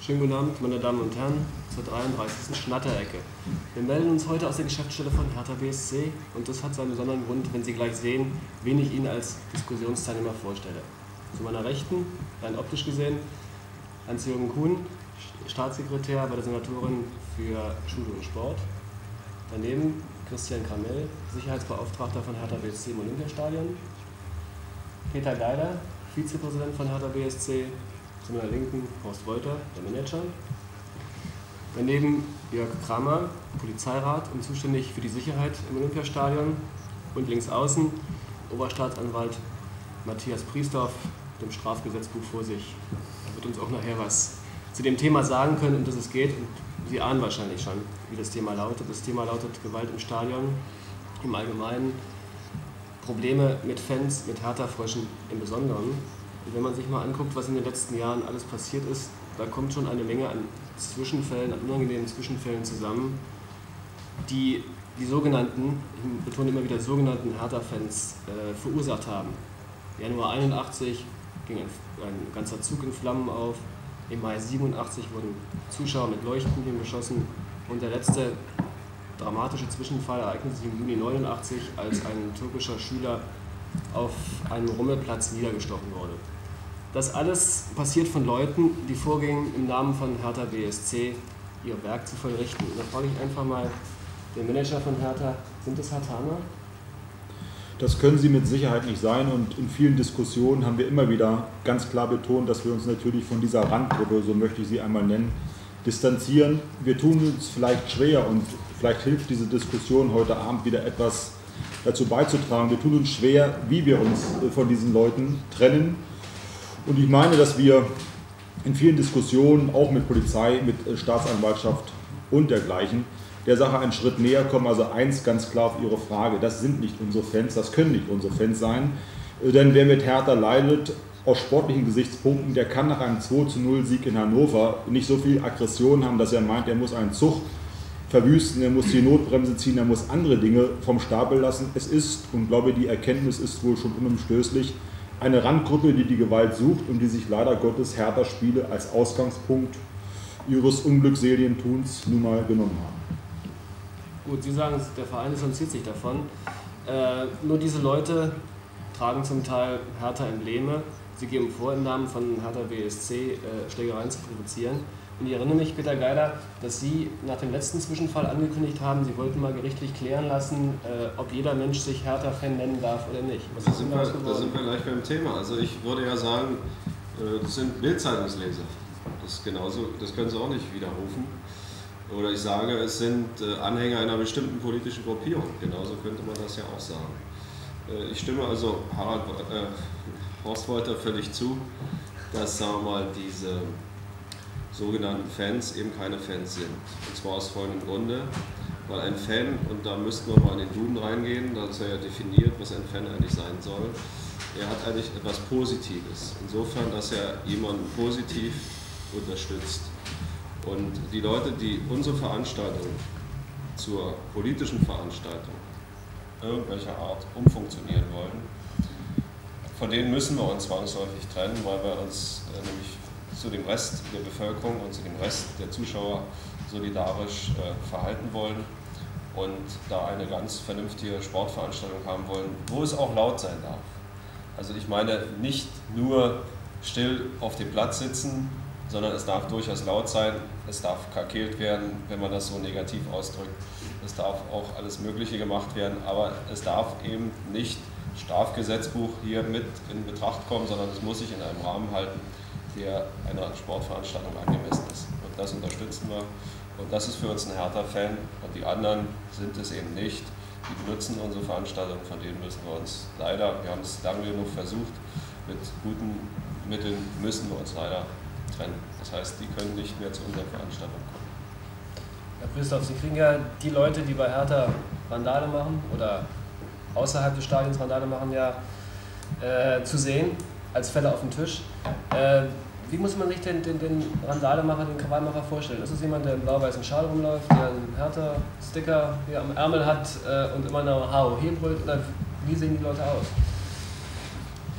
Schönen guten Abend, meine Damen und Herren, zur 33. Schnatterecke. Wir melden uns heute aus der Geschäftsstelle von Hertha BSC und das hat seinen besonderen Grund, wenn Sie gleich sehen, wen ich Ihnen als Diskussionsteilnehmer vorstelle. Zu meiner Rechten, rein optisch gesehen, Hans-Jürgen Kuhn, Staatssekretär bei der Senatorin für Schule und Sport. Daneben Christian Kramell, Sicherheitsbeauftragter von Hertha BSC im Olympiastadion. Peter Geider, Vizepräsident von Hertha BSC. Zu meiner Linken Horst Wolter, der Manager. Daneben Jörg Kramer, Polizeirat und zuständig für die Sicherheit im Olympiastadion. Und links außen Oberstaatsanwalt Matthias Priesdorf, mit dem Strafgesetzbuch vor sich. Er wird uns auch nachher was zu dem Thema sagen können, um das es geht. Und Sie ahnen wahrscheinlich schon, wie das Thema lautet. Das Thema lautet Gewalt im Stadion im Allgemeinen, Probleme mit Fans, mit Hertha-Fröschen im Besonderen. Und wenn man sich mal anguckt, was in den letzten Jahren alles passiert ist, da kommt schon eine Menge an Zwischenfällen, an unangenehmen Zwischenfällen zusammen, die sogenannten, ich betone immer wieder sogenannten Hertha-Fans verursacht haben. Januar 81 ging ein ganzer Zug in Flammen auf, im Mai 87 wurden Zuschauer mit Leuchtkugeln beschossen und der letzte dramatische Zwischenfall ereignete sich im Juni 89, als ein türkischer Schüler auf einem Rummelplatz niedergestochen wurde. Das alles passiert von Leuten, die vorgingen, im Namen von Hertha BSC ihr Werk zu vollrichten. Und da frage ich einfach mal den Manager von Hertha, sind das Herthaner? Das können sie mit Sicherheit nicht sein und in vielen Diskussionen haben wir immer wieder ganz klar betont, dass wir uns natürlich von dieser Randgruppe, so möchte ich sie einmal nennen, distanzieren. Wir tun uns vielleicht schwer und vielleicht hilft diese Diskussion heute Abend wieder etwas dazu beizutragen. Wir tun uns schwer, wie wir uns von diesen Leuten trennen. Und ich meine, dass wir in vielen Diskussionen, auch mit Polizei, mit Staatsanwaltschaft und dergleichen, der Sache einen Schritt näher kommen. Also eins ganz klar auf Ihre Frage, das sind nicht unsere Fans, das können nicht unsere Fans sein. Denn wer mit Hertha leidet, aus sportlichen Gesichtspunkten, der kann nach einem 2:0 in Hannover nicht so viel Aggression haben, dass er meint, er muss einen Zug verwüsten, er muss die Notbremse ziehen, er muss andere Dinge vom Stapel lassen. Es ist, und glaube, die Erkenntnis ist wohl schon unumstößlich, eine Randgruppe, die die Gewalt sucht und die sich leider Gottes Hertha-Spiele als Ausgangspunkt ihres unglückseligen Tuns nun mal genommen haben. Gut, Sie sagen, der Verein distanziert sich davon. Nur diese Leute tragen zum Teil Hertha-Embleme. Sie geben vor, im Namen von Hertha BSC Schlägereien zu provozieren. Und ich erinnere mich, Peter Geider, dass Sie nach dem letzten Zwischenfall angekündigt haben, Sie wollten mal gerichtlich klären lassen, ob jeder Mensch sich Hertha-Fan nennen darf oder nicht. Da sind wir gleich beim Thema. Also ich würde ja sagen, das sind Bild-Zeitungsleser. Das können Sie auch nicht widerrufen. Oder ich sage, es sind Anhänger einer bestimmten politischen Gruppierung. Genauso könnte man das ja auch sagen. Ich stimme also Horst Wolter völlig zu, dass, sagen wir mal, diese sogenannten Fans eben keine Fans sind. Und zwar aus folgendem Grunde, weil ein Fan, und da müssten wir mal in den Duden reingehen, da ist ja definiert, was ein Fan eigentlich sein soll, er hat eigentlich etwas Positives. Insofern, dass er jemanden positiv unterstützt. Und die Leute, die unsere Veranstaltung zur politischen Veranstaltung irgendwelcher Art umfunktionieren wollen, von denen müssen wir uns zwangsläufig trennen, weil wir uns nämlich zu dem Rest der Bevölkerung und zu dem Rest der Zuschauer solidarisch verhalten wollen und da eine ganz vernünftige Sportveranstaltung haben wollen, wo es auch laut sein darf. Also ich meine nicht nur still auf dem Platz sitzen, sondern es darf durchaus laut sein, es darf kakelt werden, wenn man das so negativ ausdrückt, es darf auch alles Mögliche gemacht werden, aber es darf eben nicht Strafgesetzbuch hier mit in Betracht kommen, sondern es muss sich in einem Rahmen halten, der einer Sportveranstaltung angemessen ist. Und das unterstützen wir. Und das ist für uns ein Hertha-Fan. Und die anderen sind es eben nicht. Die benutzen unsere Veranstaltung, von denen müssen wir uns leider, wir haben es lange genug versucht, mit guten Mitteln müssen wir uns leider trennen. Das heißt, die können nicht mehr zu unseren Veranstaltungen kommen. Herr Priesdorf, Sie kriegen ja die Leute, die bei Hertha Randale machen oder außerhalb des Stadions Randale machen, ja zu sehen, als Fälle auf dem Tisch. Wie muss man sich den Randalemacher, den Krawallmacher vorstellen? Ist es jemand, der im blau-weißen Schal rumläuft, der einen Hertha-Sticker hier am Ärmel hat und immer eine HOH brüllt? Oder wie sehen die Leute aus?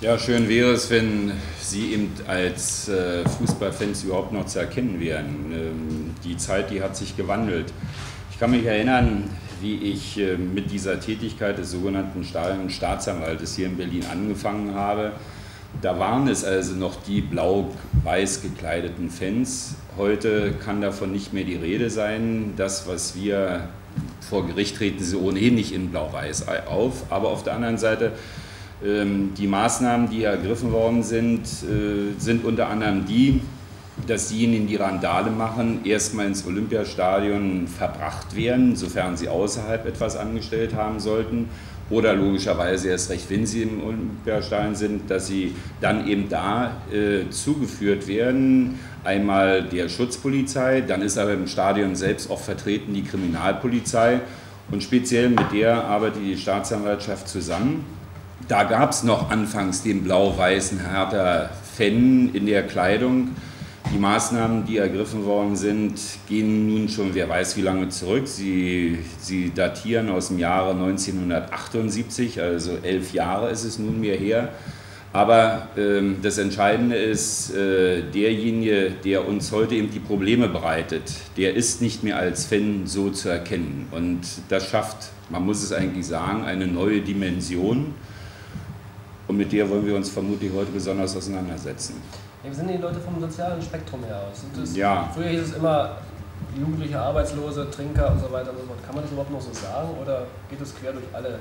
Ja, schön wäre es, wenn Sie eben als Fußballfans überhaupt noch zu erkennen wären. Die Zeit, die hat sich gewandelt. Ich kann mich erinnern, wie ich mit dieser Tätigkeit des sogenannten Staatsanwaltes hier in Berlin angefangen habe. Da waren es also noch die blau-weiß gekleideten Fans. Heute kann davon nicht mehr die Rede sein. Das, was wir vor Gericht treten, sie ohnehin nicht in blau-weiß auf. Aber auf der anderen Seite, die Maßnahmen, die ergriffen worden sind, sind unter anderem die, dass diejenigen, die Randale machen, erstmal ins Olympiastadion verbracht werden, sofern sie außerhalb etwas angestellt haben sollten. Oder logischerweise erst recht, wenn sie im Olympiastadion sind, dass sie dann eben da zugeführt werden. Einmal der Schutzpolizei, dann ist aber im Stadion selbst auch vertreten die Kriminalpolizei. Und speziell mit der arbeitet die Staatsanwaltschaft zusammen. Da gab es noch anfangs den blau-weißen Hertha-Fan in der Kleidung. Die Maßnahmen, die ergriffen worden sind, gehen nun schon, wer weiß wie lange zurück. Sie datieren aus dem Jahre 1978, also 11 Jahre ist es nunmehr her. Aber das Entscheidende ist, derjenige, der uns heute eben die Probleme bereitet, der ist nicht mehr als Fan so zu erkennen. Und das schafft, man muss es eigentlich sagen, eine neue Dimension. Und mit der wollen wir uns vermutlich heute besonders auseinandersetzen. Ja, wir sind die Leute vom sozialen Spektrum her aus. Ja. Früher hieß es immer Jugendliche, Arbeitslose, Trinker und so weiter und so fort. Kann man das überhaupt noch so sagen oder geht es quer durch alle?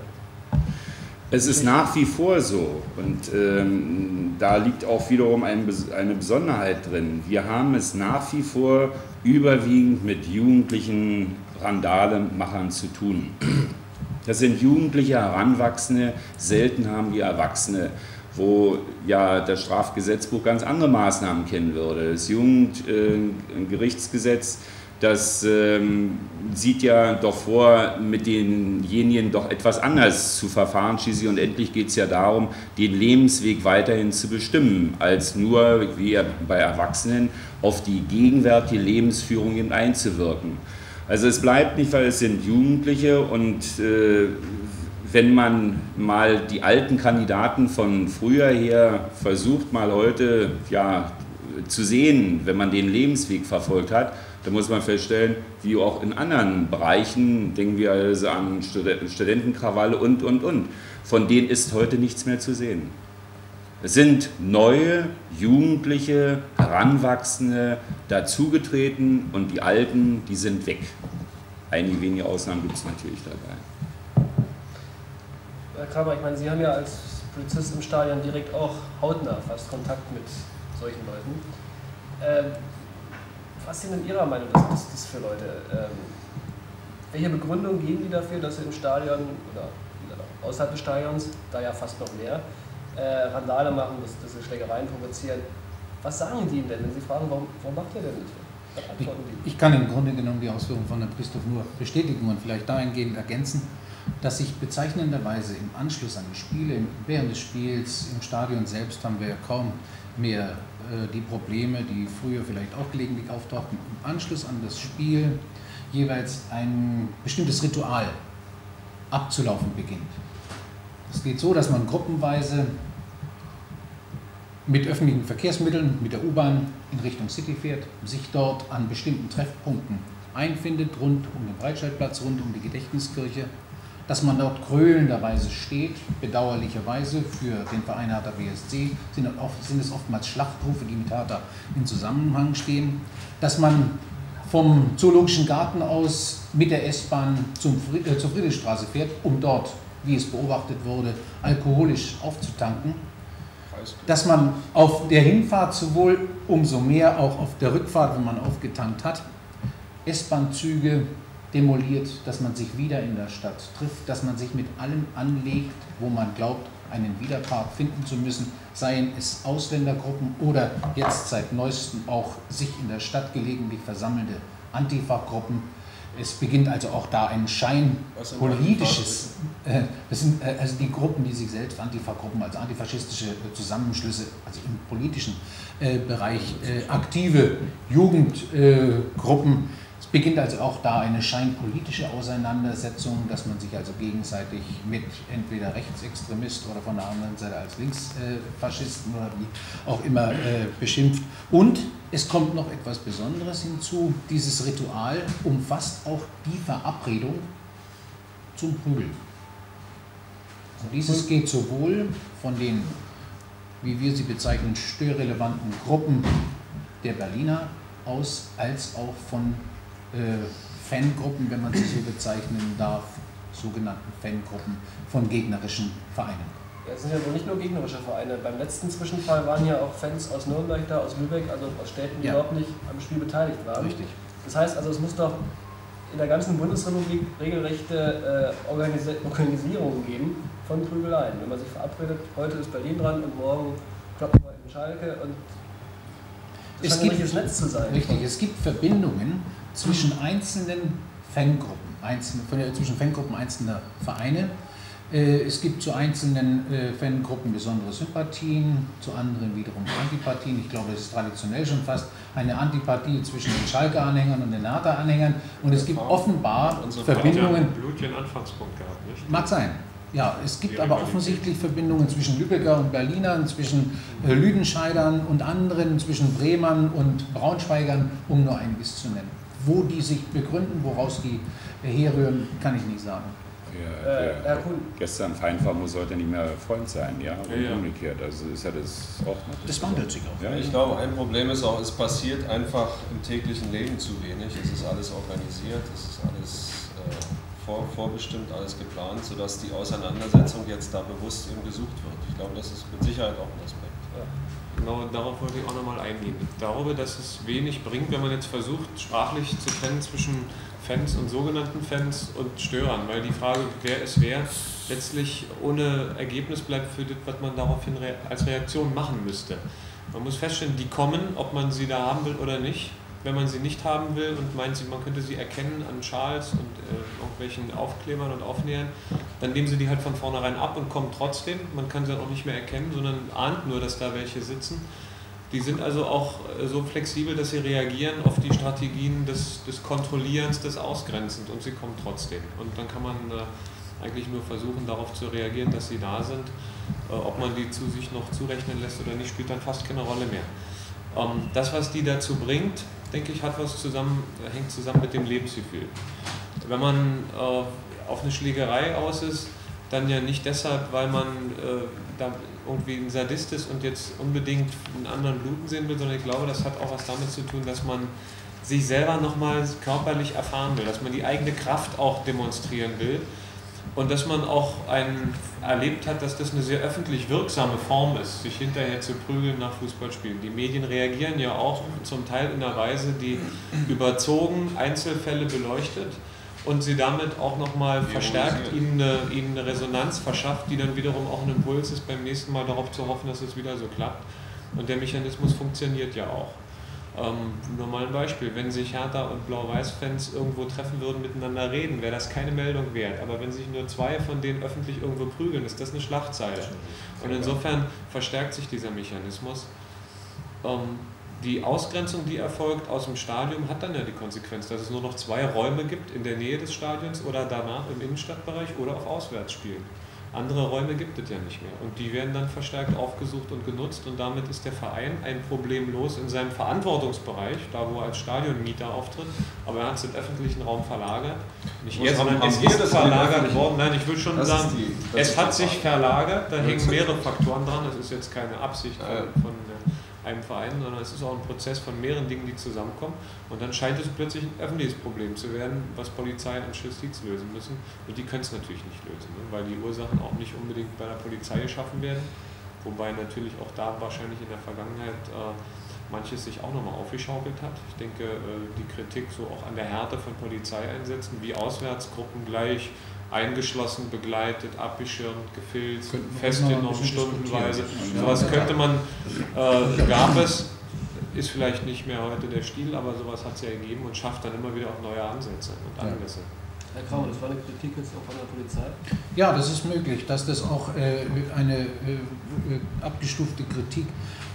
Es ist nach wie vor so und da liegt auch wiederum eine Besonderheit drin. Wir haben es nach wie vor überwiegend mit jugendlichen Randalemachern zu tun. Das sind jugendliche Heranwachsende, selten haben wir Erwachsene, wo ja das Strafgesetzbuch ganz andere Maßnahmen kennen würde. Das Jugendgerichtsgesetz, das sieht ja doch vor, mit denjenigen doch etwas anders zu verfahren. Schließlich und endlich geht es ja darum, den Lebensweg weiterhin zu bestimmen, als nur, wie bei Erwachsenen, auf die gegenwärtige Lebensführung eben einzuwirken. Also es bleibt nicht, weil es sind Jugendliche und wenn man mal die alten Kandidaten von früher her versucht, mal heute ja, zu sehen, wenn man den Lebensweg verfolgt hat, dann muss man feststellen, wie auch in anderen Bereichen, denken wir also an Studentenkrawalle und. Von denen ist heute nichts mehr zu sehen. Es sind neue, Jugendliche, Heranwachsende dazugetreten und die Alten, die sind weg. Einige wenige Ausnahmen gibt es natürlich dabei. Herr Kramer, ich meine, Sie haben ja als Polizist im Stadion direkt auch hautnah fast Kontakt mit solchen Leuten. Was sind in Ihrer Meinung das für Leute? Welche Begründung geben die dafür, dass sie im Stadion oder außerhalb des Stadions, da ja fast noch mehr, Randale machen, dass sie Schlägereien provozieren? Was sagen die Ihnen denn, wenn Sie fragen, warum macht ihr denn das? Was antworten die? Ich kann im Grunde genommen die Ausführungen von Herrn Pristow nur bestätigen und vielleicht dahingehend ergänzen, dass sich bezeichnenderweise im Anschluss an die Spiele, während des Spiels, im Stadion selbst haben wir kaum mehr die Probleme, die früher vielleicht auch gelegentlich auftauchten, im Anschluss an das Spiel jeweils ein bestimmtes Ritual abzulaufen beginnt. Es geht so, dass man gruppenweise mit öffentlichen Verkehrsmitteln, mit der U-Bahn in Richtung City fährt, sich dort an bestimmten Treffpunkten einfindet, rund um den Breitscheidplatz, rund um die Gedächtniskirche, dass man dort krölenderweise steht, bedauerlicherweise für den Verein Hertha BSC sind es oftmals Schlachtrufe, die mit Hertha in Zusammenhang stehen, dass man vom Zoologischen Garten aus mit der S-Bahn zur Friedrichstraße fährt, um dort, wie es beobachtet wurde, alkoholisch aufzutanken, dass man auf der Hinfahrt sowohl umso mehr auch auf der Rückfahrt, wenn man aufgetankt hat, S-Bahn-Züge demoliert, dass man sich wieder in der Stadt trifft, dass man sich mit allem anlegt, wo man glaubt, einen Widerpart finden zu müssen, seien es Ausländergruppen oder jetzt seit neuestem auch sich in der Stadt gelegentlich versammelnde Antifa-Gruppen. Es beginnt also auch da ein scheinpolitisches, das sind also die Gruppen, die sich selbst Antifa-Gruppen, also antifaschistische Zusammenschlüsse, also im politischen Bereich aktive Jugendgruppen. Es beginnt also auch da eine scheinpolitische Auseinandersetzung, dass man sich also gegenseitig mit entweder Rechtsextremist oder von der anderen Seite als Linksfaschisten oder wie auch immer beschimpft. Und es kommt noch etwas Besonderes hinzu, dieses Ritual umfasst auch die Verabredung zum Prügeln. Und dieses geht sowohl von den, wie wir sie bezeichnen, störrelevanten Gruppen der Berliner aus, als auch von Fangruppen, wenn man sie so bezeichnen darf, sogenannten Fangruppen von gegnerischen Vereinen. Ja, es sind ja wohl nicht nur gegnerische Vereine. Beim letzten Zwischenfall waren ja auch Fans aus Nürnberg da, aus Lübeck, also aus Städten, die überhaupt nicht am Spiel beteiligt waren. Richtig. Das heißt also, es muss doch in der ganzen Bundesrepublik regelrechte Organisierungen geben von Prügeleien. Wenn man sich verabredet, heute ist Berlin dran und morgen kloppen wir in Schalke und das scheint ein richtiges Netz zu sein. Richtig, es gibt Verbindungen zwischen einzelnen Fangruppen, zwischen Fangruppen einzelner Vereine. Es gibt zu einzelnen Fangruppen besondere Sympathien, zu anderen wiederum Antipathien. Ich glaube, es ist traditionell schon fast eine Antipathie zwischen den Schalke-Anhängern und den Hertha-Anhängern. Und es gibt offenbar Verbindungen. Blutigen Anfangspunkt gehabt, nicht? Mag sein. Ja, es gibt aber offensichtlich Verbindungen zwischen Lübecker und Berlinern, zwischen Lüdenscheidern und anderen, zwischen Bremern und Braunschweigern, um nur einiges zu nennen. Wo die sich begründen, woraus die herrühren, kann ich nicht sagen. Wer gestern Feind war, muss heute nicht mehr Freund sein, ja, und umgekehrt. Also ist ja das auch. Das wandelt sich auch. Ja, ich glaube, ein Problem ist auch, es passiert einfach im täglichen Leben zu wenig. Es ist alles organisiert, es ist alles vorbestimmt, alles geplant, sodass die Auseinandersetzung jetzt da bewusst eben gesucht wird. Ich glaube, das ist mit Sicherheit auch ein Aspekt. Ja. Genau, darauf wollte ich auch nochmal eingehen. Ich glaube, dass es wenig bringt, wenn man jetzt versucht, sprachlich zu trennen zwischen Fans und sogenannten Fans und Störern, weil die Frage, wer ist wer, letztlich ohne Ergebnis bleibt für das, was man daraufhin als Reaktion machen müsste. Man muss feststellen, die kommen, ob man sie da haben will oder nicht. Wenn man sie nicht haben will und meint, man könnte sie erkennen an Schals und irgendwelchen Aufklebern und Aufnähern, dann nehmen sie die halt von vornherein ab und kommen trotzdem. Man kann sie dann auch nicht mehr erkennen, sondern ahnt nur, dass da welche sitzen. Die sind also auch so flexibel, dass sie reagieren auf die Strategien des Kontrollierens, des Ausgrenzens und sie kommen trotzdem. Und dann kann man eigentlich nur versuchen, darauf zu reagieren, dass sie da sind. Ob man die zu sich noch zurechnen lässt oder nicht, spielt dann fast keine Rolle mehr. Das, was die dazu bringt, denke ich, hängt zusammen mit dem Lebensgefühl. Wenn man auf eine Schlägerei aus ist, dann ja nicht deshalb, weil man da irgendwie ein Sadist ist und jetzt unbedingt einen anderen bluten sehen will, sondern ich glaube, das hat auch was damit zu tun, dass man sich selber nochmal körperlich erfahren will, dass man die eigene Kraft auch demonstrieren will und dass man auch erlebt hat, dass das eine sehr öffentlich wirksame Form ist, sich hinterher zu prügeln nach Fußballspielen. Die Medien reagieren ja auch zum Teil in einer Weise, die überzogen Einzelfälle beleuchtet und sie damit auch nochmal verstärkt, ihnen eine Resonanz verschafft, die dann wiederum auch ein Impuls ist, beim nächsten Mal darauf zu hoffen, dass es wieder so klappt. Und der Mechanismus funktioniert ja auch. Nur mal ein Beispiel, wenn sich Hertha und Blau-Weiß-Fans irgendwo treffen würden, miteinander reden, wäre das keine Meldung wert. Aber wenn sich nur zwei von denen öffentlich irgendwo prügeln, ist das eine Schlagzeile. Und insofern verstärkt sich dieser Mechanismus. Die Ausgrenzung, die erfolgt aus dem Stadion, hat dann ja die Konsequenz, dass es nur noch zwei Räume gibt in der Nähe des Stadions oder danach im Innenstadtbereich oder auf Auswärtsspielen. Andere Räume gibt es ja nicht mehr und die werden dann verstärkt aufgesucht und genutzt und damit ist der Verein ein Problem los in seinem Verantwortungsbereich, da wo er als Stadionmieter auftritt, aber er hat es im öffentlichen Raum verlagert. Nicht er, sondern es ist verlagert worden. Nein, ich will schon sagen, es hat sich verlagert, da hängen mehrere Faktoren dran, das ist jetzt keine Absicht von einem Verein, sondern es ist auch ein Prozess von mehreren Dingen, die zusammenkommen und dann scheint es plötzlich ein öffentliches Problem zu werden, was Polizei und Justiz lösen müssen und die können es natürlich nicht lösen, ne? Weil die Ursachen auch nicht unbedingt bei der Polizei geschaffen werden, wobei natürlich auch da wahrscheinlich in der Vergangenheit manches sich auch nochmal aufgeschaukelt hat. Ich denke, die Kritik so auch an der Härte von Polizeieinsätzen, wie Auswärtsgruppen gleich eingeschlossen, begleitet, abgeschirmt, gefilzt, festgenommen, stundenweise. Sowas könnte man, gab es, ist vielleicht nicht mehr heute der Stil, aber sowas hat es ja gegeben und schafft dann immer wieder auch neue Ansätze und Anlässe. Herr Kramer, das war eine Kritik jetzt auch von der Polizei? Ja, das ist möglich, dass das auch eine abgestufte Kritik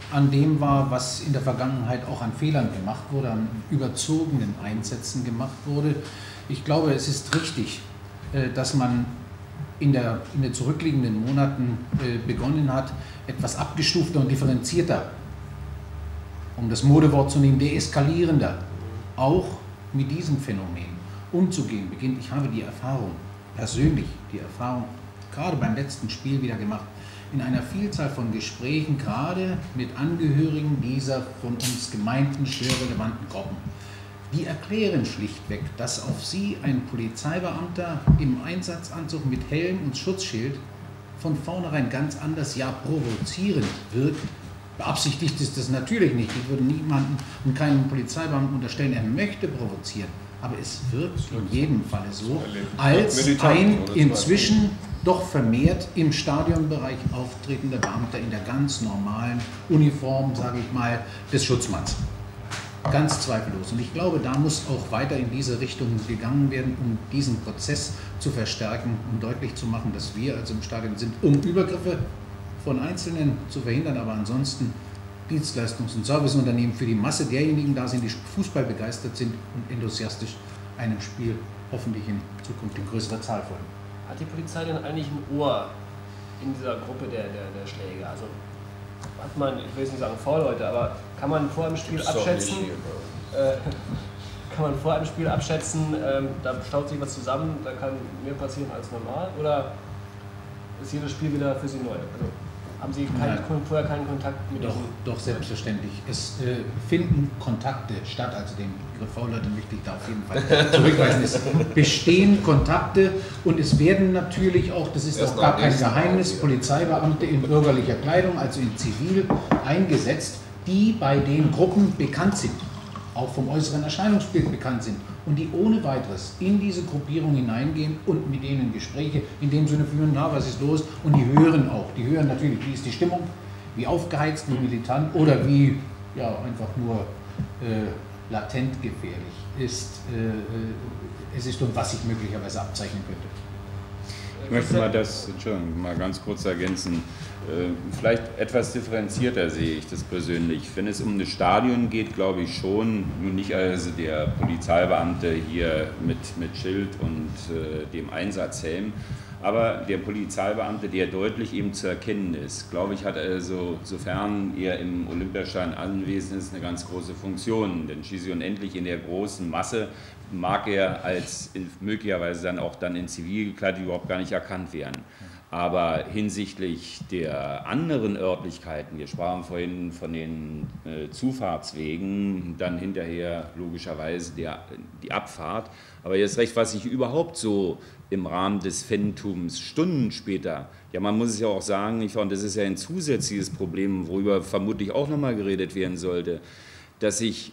an dem war, was in der Vergangenheit auch an Fehlern gemacht wurde, an überzogenen Einsätzen gemacht wurde. Ich glaube, es ist richtig, dass man in den zurückliegenden Monaten begonnen hat, etwas abgestufter und differenzierter, um das Modewort zu nehmen, deeskalierender, auch mit diesem Phänomen umzugehen beginnt. Ich habe die Erfahrung, persönlich die Erfahrung, gerade beim letzten Spiel wieder gemacht, in einer Vielzahl von Gesprächen, gerade mit Angehörigen dieser von uns gemeinten störrelevanten Gruppen. Die erklären schlichtweg, dass auf sie ein Polizeibeamter im Einsatzanzug mit Helm und Schutzschild von vornherein ganz anders, ja provozierend wirkt. Beabsichtigt ist das natürlich nicht. Ich würde niemanden und keinem Polizeibeamten unterstellen, er möchte provozieren. Aber es wirkt in jedem Falle so, als ein inzwischen doch vermehrt im Stadionbereich auftretender Beamter in der ganz normalen Uniform, sage ich mal, des Schutzmanns. Ganz zweifellos. Und ich glaube, da muss auch weiter in diese Richtung gegangen werden, um diesen Prozess zu verstärken, um deutlich zu machen, dass wir also im Stadion sind, um Übergriffe von Einzelnen zu verhindern, aber ansonsten Dienstleistungs- und Serviceunternehmen für die Masse derjenigen da sind, die Fußball begeistert sind und enthusiastisch einem Spiel hoffentlich in Zukunft in größerer Zahl folgen. Hat die Polizei denn eigentlich ein Ohr in dieser Gruppe der Schläge? Also hat man, ich will jetzt nicht sagen Vorleute, aber kann man vor einem Spiel abschätzen, da staut sich was zusammen, da kann mehr passieren als normal, oder ist jedes Spiel wieder für Sie neu? Also, haben Sie vorher keinen Kontakt mit diesen? Doch, selbstverständlich. Es finden Kontakte statt, also den Begriff V-Leute möchte ich da auf jeden Fall zurückweisen. Es bestehen Kontakte und es werden natürlich auch, das ist auch gar kein Geheimnis, Polizeibeamte in bürgerlicher Kleidung, also in Zivil, eingesetzt, die bei den Gruppen bekannt sind, auch vom äußeren Erscheinungsbild bekannt sind und die ohne weiteres in diese Gruppierung hineingehen und mit denen Gespräche in dem Sinne führen, na, was ist los? Und die hören auch. Die hören natürlich, wie ist die Stimmung, wie aufgeheizt, wie militant oder wie ja, einfach nur latent gefährlich ist, es ist und was sich möglicherweise abzeichnen könnte. Ich möchte mal ganz kurz ergänzen. Vielleicht etwas differenzierter sehe ich das persönlich. Wenn es um das Stadion geht, glaube ich schon, nun nicht also der Polizeibeamte hier mit Schild und dem Einsatzhelm, aber der Polizeibeamte, der deutlich eben zu erkennen ist, glaube ich, hat also, sofern er im Olympiastadion anwesend ist, eine ganz große Funktion. Denn schließlich und endlich in der großen Masse mag er als möglicherweise dann auch in Zivil gekleidet überhaupt gar nicht erkannt werden. Aber hinsichtlich der anderen Örtlichkeiten, wir sprachen vorhin von den Zufahrtswegen, dann hinterher logischerweise die Abfahrt, aber jetzt recht, was sich überhaupt so im Rahmen des Fantums Stunden später, ja man muss es ja auch sagen, und das ist ja ein zusätzliches Problem, worüber vermutlich auch nochmal geredet werden sollte, dass sich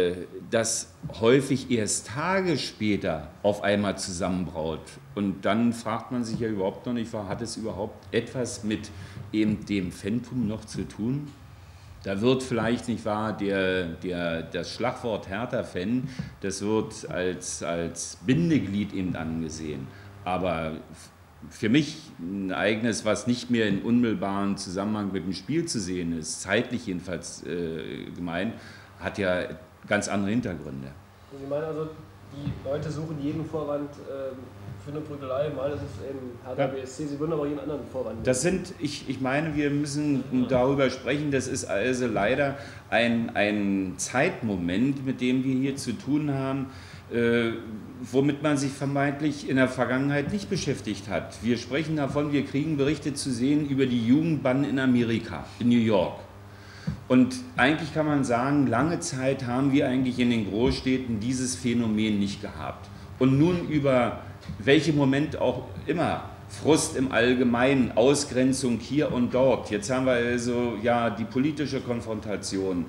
das häufig erst Tage später auf einmal zusammenbraut. Und dann fragt man sich ja überhaupt noch nicht, hat es überhaupt etwas mit eben dem Phantom noch zu tun? Da wird vielleicht, nicht wahr, das Schlagwort Hertha-Fan, das wird als Bindeglied eben angesehen. Aber für mich ein Ereignis, was nicht mehr in unmittelbaren Zusammenhang mit dem Spiel zu sehen ist, zeitlich jedenfalls gemeint, hat ja ganz andere Hintergründe. Sie meinen also, die Leute suchen jeden Vorwand für eine Prügelei, mal ist es eben Hertha BSC, sie würden aber jeden anderen Vorwand nehmen. Das sind, ich meine, wir müssen darüber sprechen, das ist also leider ein Zeitmoment, mit dem wir hier zu tun haben, womit man sich vermeintlich in der Vergangenheit nicht beschäftigt hat. Wir sprechen davon, wir kriegen Berichte zu sehen über die Jugendbanden in Amerika, in New York. Und eigentlich kann man sagen, lange Zeit haben wir eigentlich in den Großstädten dieses Phänomen nicht gehabt. Und nun über welche Moment auch immer, Frust im Allgemeinen, Ausgrenzung hier und dort. Jetzt haben wir also ja die politische Konfrontation,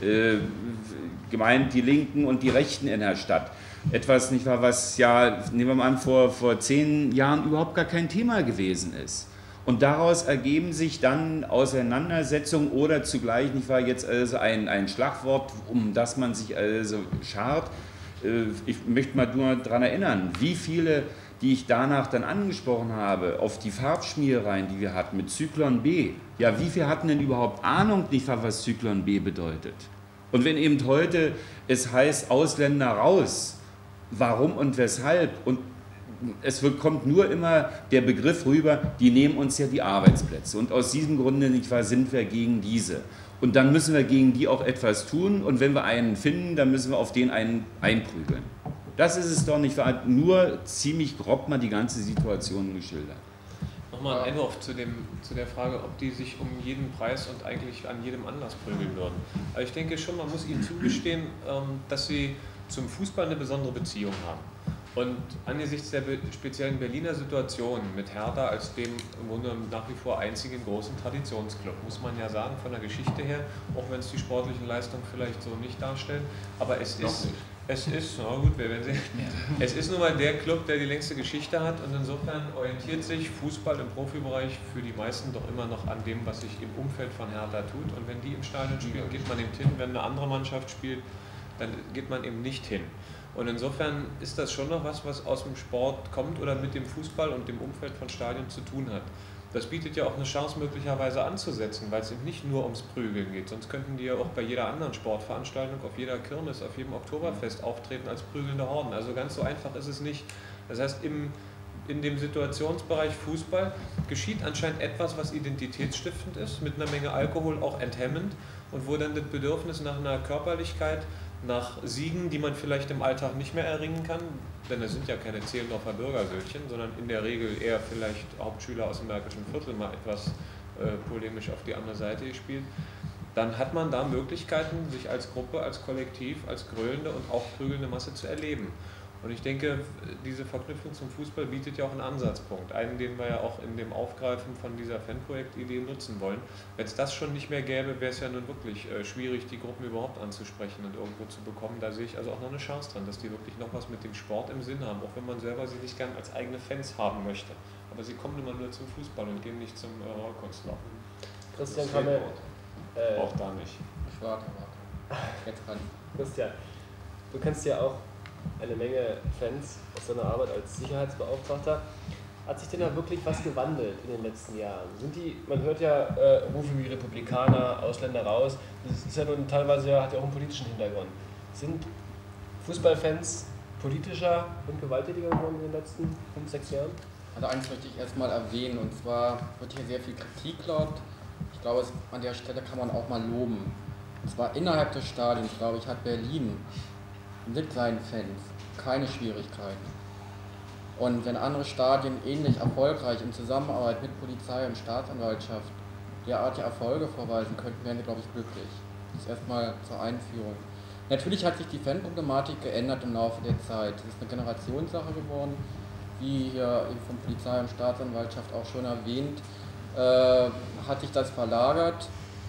gemeint die Linken und die Rechten in der Stadt. Etwas, nicht wahr, was ja, nehmen wir mal an, vor 10 Jahren überhaupt gar kein Thema gewesen ist. Und daraus ergeben sich dann Auseinandersetzungen oder zugleich, nicht wahr, jetzt also ein Schlagwort, um das man sich also schart. Ich möchte mal nur daran erinnern, wie viele die ich danach dann angesprochen habe, auf die Farbschmierereien, die wir hatten mit Zyklon B. Ja, wie viele hatten denn überhaupt Ahnung nicht, was Zyklon B bedeutet? Und wenn eben heute es heißt, Ausländer raus, warum und weshalb? Und es kommt nur immer der Begriff rüber, die nehmen uns ja die Arbeitsplätze. Und aus diesem Grunde, nicht wahr, sind wir gegen diese. Und dann müssen wir gegen die auch etwas tun. Und wenn wir einen finden, dann müssen wir auf den einen einprügeln. Das ist es doch nicht wahr. Nur ziemlich grob mal die ganze Situation geschildert. Nochmal ein Einwurf zu der Frage, ob die sich um jeden Preis und eigentlich an jedem Anlass prügeln würden. Aber ich denke schon, man muss ihnen zugestehen, dass sie zum Fußball eine besondere Beziehung haben. Und angesichts der speziellen Berliner Situation mit Hertha als dem im Grunde nach wie vor einzigen großen Traditionsclub, muss man ja sagen, von der Geschichte her, auch wenn es die sportlichen Leistungen vielleicht so nicht darstellen, aber es ist nun mal der Club, der die längste Geschichte hat, und insofern orientiert sich Fußball im Profibereich für die meisten doch immer noch an dem, was sich im Umfeld von Hertha tut, und wenn die im Stadion spielen, geht man eben hin, wenn eine andere Mannschaft spielt, dann geht man eben nicht hin. Und insofern ist das schon noch was aus dem Sport kommt oder mit dem Fußball und dem Umfeld von Stadien zu tun hat. Das bietet ja auch eine Chance möglicherweise anzusetzen, weil es eben nicht nur ums Prügeln geht. Sonst könnten die ja auch bei jeder anderen Sportveranstaltung, auf jeder Kirmes, auf jedem Oktoberfest auftreten als prügelnde Horden. Also ganz so einfach ist es nicht. Das heißt, in dem Situationsbereich Fußball geschieht anscheinend etwas, was identitätsstiftend ist, mit einer Menge Alkohol auch enthemmend, und wo dann das Bedürfnis nach einer Körperlichkeit, nach Siegen, die man vielleicht im Alltag nicht mehr erringen kann, denn es sind ja keine Zehlendorfer Bürgersöldchen, sondern in der Regel eher vielleicht Hauptschüler aus dem Märkischen Viertel mal etwas polemisch auf die andere Seite gespielt, dann hat man da Möglichkeiten, sich als Gruppe, als Kollektiv, als grölende und auch prügelnde Masse zu erleben. Und ich denke, diese Verknüpfung zum Fußball bietet ja auch einen Ansatzpunkt, einen, den wir ja auch in dem Aufgreifen von dieser Fanprojektidee nutzen wollen. Wenn es das schon nicht mehr gäbe, wäre es ja nun wirklich schwierig, die Gruppen überhaupt anzusprechen und irgendwo zu bekommen. Da sehe ich also auch noch eine Chance dran, dass die wirklich noch was mit dem Sport im Sinn haben, auch wenn man selber sie nicht gern als eigene Fans haben möchte. Aber sie kommen immer nur zum Fußball und gehen nicht zum Rollkunstlauf. Christian Kammel. Auch da nicht. Ich warte. Jetzt dran. Christian, du kennst ja auch eine Menge Fans aus seiner Arbeit als Sicherheitsbeauftragter. Hat sich denn da wirklich was gewandelt in den letzten Jahren? Man hört ja Rufe wie Republikaner, Ausländer raus. Das ist ja nun teilweise hat ja auch einen politischen Hintergrund. Sind Fußballfans politischer und gewalttätiger geworden in den letzten 5-6 Jahren? Also eins möchte ich erstmal erwähnen, und zwar wird hier sehr viel Kritik laut. Ich glaube, an der Stelle kann man auch mal loben. Und zwar innerhalb des Stadions, glaube ich, hat Berlin mit seinen Fans keine Schwierigkeiten. Und wenn andere Stadien ähnlich erfolgreich in Zusammenarbeit mit Polizei und Staatsanwaltschaft derartige Erfolge vorweisen könnten, wären wir, glaube ich, glücklich. Das ist erstmal zur Einführung. Natürlich hat sich die Fanproblematik geändert im Laufe der Zeit. Es ist eine Generationssache geworden, wie hier eben von Polizei und Staatsanwaltschaft auch schon erwähnt, hat sich das verlagert.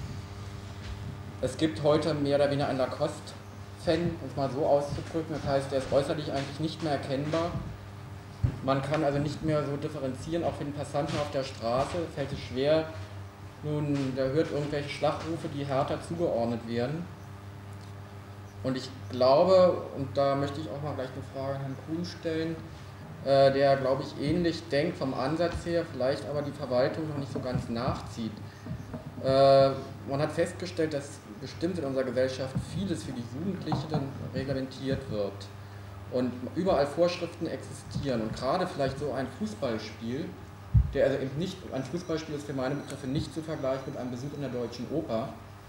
Es gibt heute mehr oder weniger einen Lacoste-Fan, um es mal so auszudrücken. Das heißt, der ist äußerlich eigentlich nicht mehr erkennbar. Man kann also nicht mehr so differenzieren, auch für den Passanten auf der Straße fällt es schwer. Nun, der hört irgendwelche Schlagrufe, die härter zugeordnet werden. Und ich glaube, und da möchte ich auch mal gleich eine Frage an Herrn Kuhn stellen, der, glaube ich, ähnlich denkt vom Ansatz her, vielleicht aber die Verwaltung noch nicht so ganz nachzieht. Man hat festgestellt, dass bestimmt in unserer Gesellschaft vieles für die Jugendlichen reglementiert wird und überall Vorschriften existieren. Und gerade vielleicht so ein Fußballspiel, der also eben nicht, ein Fußballspiel ist für meine Begriffe nicht zu vergleichen mit einem Besuch in der Deutschen Oper,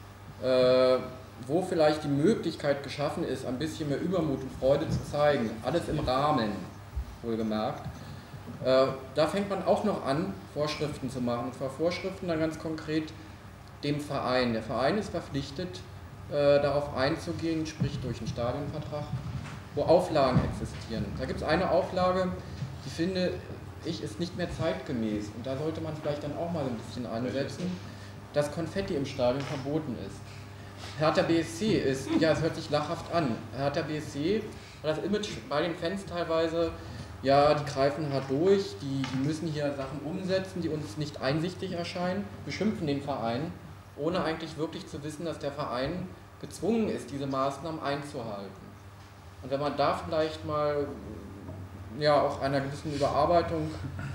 wo vielleicht die Möglichkeit geschaffen ist, ein bisschen mehr Übermut und Freude zu zeigen, alles im Rahmen, wohlgemerkt. Da fängt man auch noch an, Vorschriften zu machen, und zwar Vorschriften dann ganz konkret dem Verein. Der Verein ist verpflichtet, darauf einzugehen, sprich durch einen Stadionvertrag, wo Auflagen existieren. Da gibt es eine Auflage, die finde ich ist nicht mehr zeitgemäß, und da sollte man vielleicht dann auch mal ein bisschen ansetzen, dass Konfetti im Stadion verboten ist. Hertha BSC ist, ja, es hört sich lachhaft an, Hertha BSC hat das Image bei den Fans teilweise, ja, die greifen hart durch, die müssen hier Sachen umsetzen, die uns nicht einsichtig erscheinen, beschimpfen den Verein, ohne eigentlich wirklich zu wissen, dass der Verein gezwungen ist, diese Maßnahmen einzuhalten. Und wenn man da vielleicht mal ja auch einer gewissen Überarbeitung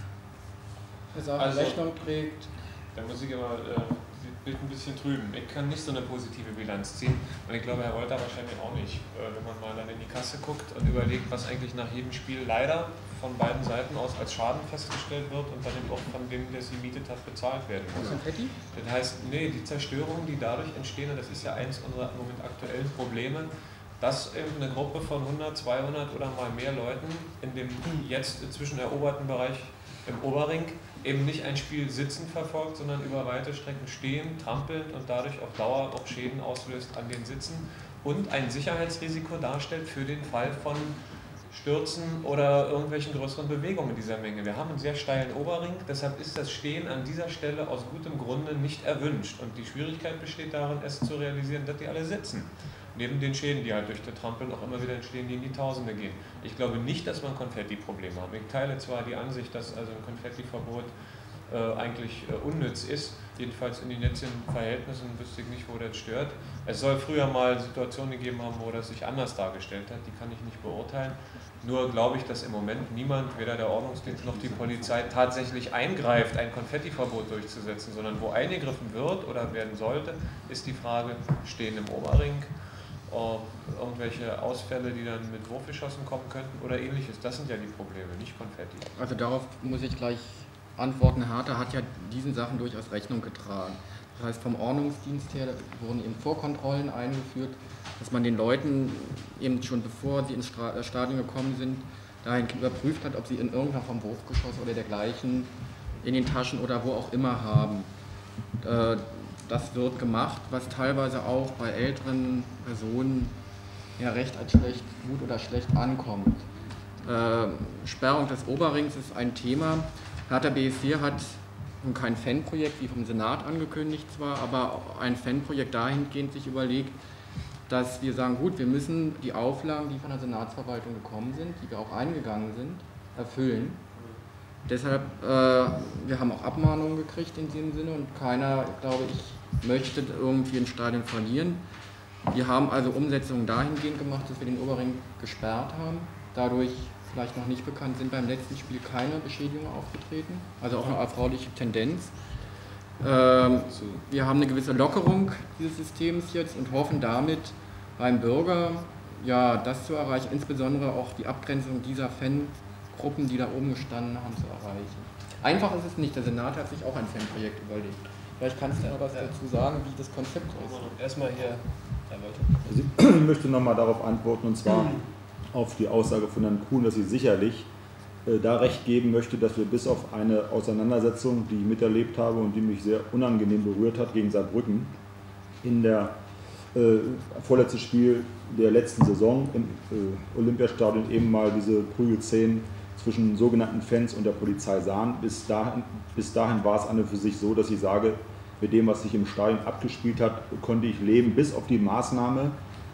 Also, Rechnung trägt. Da muss ich aber ein bisschen trüben. Ich kann nicht so eine positive Bilanz ziehen und ich glaube, Herr Wolter wahrscheinlich auch nicht. Wenn man mal dann in die Kasse guckt und überlegt, was eigentlich nach jedem Spiel leider von beiden Seiten aus als Schaden festgestellt wird und dann eben auch von dem, der sie mietet hat, bezahlt werden muss. Konfetti? Das heißt, nee, die Zerstörungen, die dadurch entstehen, und das ist ja eins unserer im Moment aktuellen Probleme, dass eben eine Gruppe von 100, 200 oder mal mehr Leuten in dem jetzt inzwischen eroberten Bereich im Oberring eben nicht ein Spiel sitzend verfolgt, sondern über weite Strecken stehend, trampelnd und dadurch auf Dauer auch Schäden auslöst an den Sitzen und ein Sicherheitsrisiko darstellt für den Fall von Stürzen oder irgendwelchen größeren Bewegungen dieser Menge. Wir haben einen sehr steilen Oberring, deshalb ist das Stehen an dieser Stelle aus gutem Grunde nicht erwünscht. Und die Schwierigkeit besteht darin, es zu realisieren, dass die alle sitzen. Neben den Schäden, die halt durch das Trampeln auch immer wieder entstehen, die in die Tausende gehen. Ich glaube nicht, dass wir ein Konfetti-Problem haben. Ich teile zwar die Ansicht, dass also ein Konfettiverbot eigentlich unnütz ist, jedenfalls in den jetzigen Verhältnissen wüsste ich nicht, wo das stört. Es soll früher mal Situationen gegeben haben, wo das sich anders dargestellt hat, die kann ich nicht beurteilen. Nur glaube ich, dass im Moment niemand, weder der Ordnungsdienst noch die Polizei, tatsächlich eingreift, ein Konfettiverbot durchzusetzen, sondern wo eingegriffen wird oder werden sollte, ist die Frage, stehen im Oberring, irgendwelche Ausfälle, die dann mit Wurfgeschossen kommen könnten oder ähnliches. Das sind ja die Probleme, nicht Konfetti. Also darauf muss ich gleich antworten. Hertha hat ja diesen Sachen durchaus Rechnung getragen. Das heißt, vom Ordnungsdienst her wurden eben Vorkontrollen eingeführt, dass man den Leuten eben schon bevor sie ins Stadion gekommen sind, dahin überprüft hat, ob sie in irgendeiner Form Wurfgeschoss oder dergleichen in den Taschen oder wo auch immer haben. Das wird gemacht, was teilweise auch bei älteren Personen ja recht als schlecht, gut oder schlecht ankommt. Sperrung des Oberrings ist ein Thema. Hertha BSC hat nun kein Fanprojekt wie vom Senat angekündigt zwar, aber ein Fanprojekt dahingehend sich überlegt, dass wir sagen, gut, wir müssen die Auflagen, die von der Senatsverwaltung gekommen sind, die wir auch eingegangen sind, erfüllen. Deshalb, wir haben auch Abmahnungen gekriegt in diesem Sinne und keiner, glaube ich, möchte irgendwie ein Stadion verlieren. Wir haben also Umsetzungen dahingehend gemacht, dass wir den Oberring gesperrt haben. Dadurch, vielleicht noch nicht bekannt, sind beim letzten Spiel keine Beschädigungen aufgetreten, also auch eine erfreuliche Tendenz. Wir haben eine gewisse Lockerung dieses Systems jetzt und hoffen damit beim Bürger, ja, das zu erreichen, insbesondere auch die Abgrenzung dieser Fangruppen, die da oben gestanden haben, zu erreichen. Einfach ist es nicht, der Senat hat sich auch ein Fanprojekt überlegt. Vielleicht kannst du etwas dazu sagen, wie das Konzept ist. Erstmal hier, Herr Wolter. Also ich möchte nochmal darauf antworten, und zwar auf die Aussage von Herrn Kuhn, dass sie sicherlich da recht geben möchte, dass wir bis auf eine Auseinandersetzung, die ich miterlebt habe und die mich sehr unangenehm berührt hat, gegen Saarbrücken, in der vorletztes Spiel der letzten Saison im Olympiastadion eben mal diese Prügelszenen zwischen sogenannten Fans und der Polizei sahen. Bis dahin war es an und für sich so, dass ich sage, mit dem, was sich im Stadion abgespielt hat, konnte ich leben, bis auf die Maßnahme,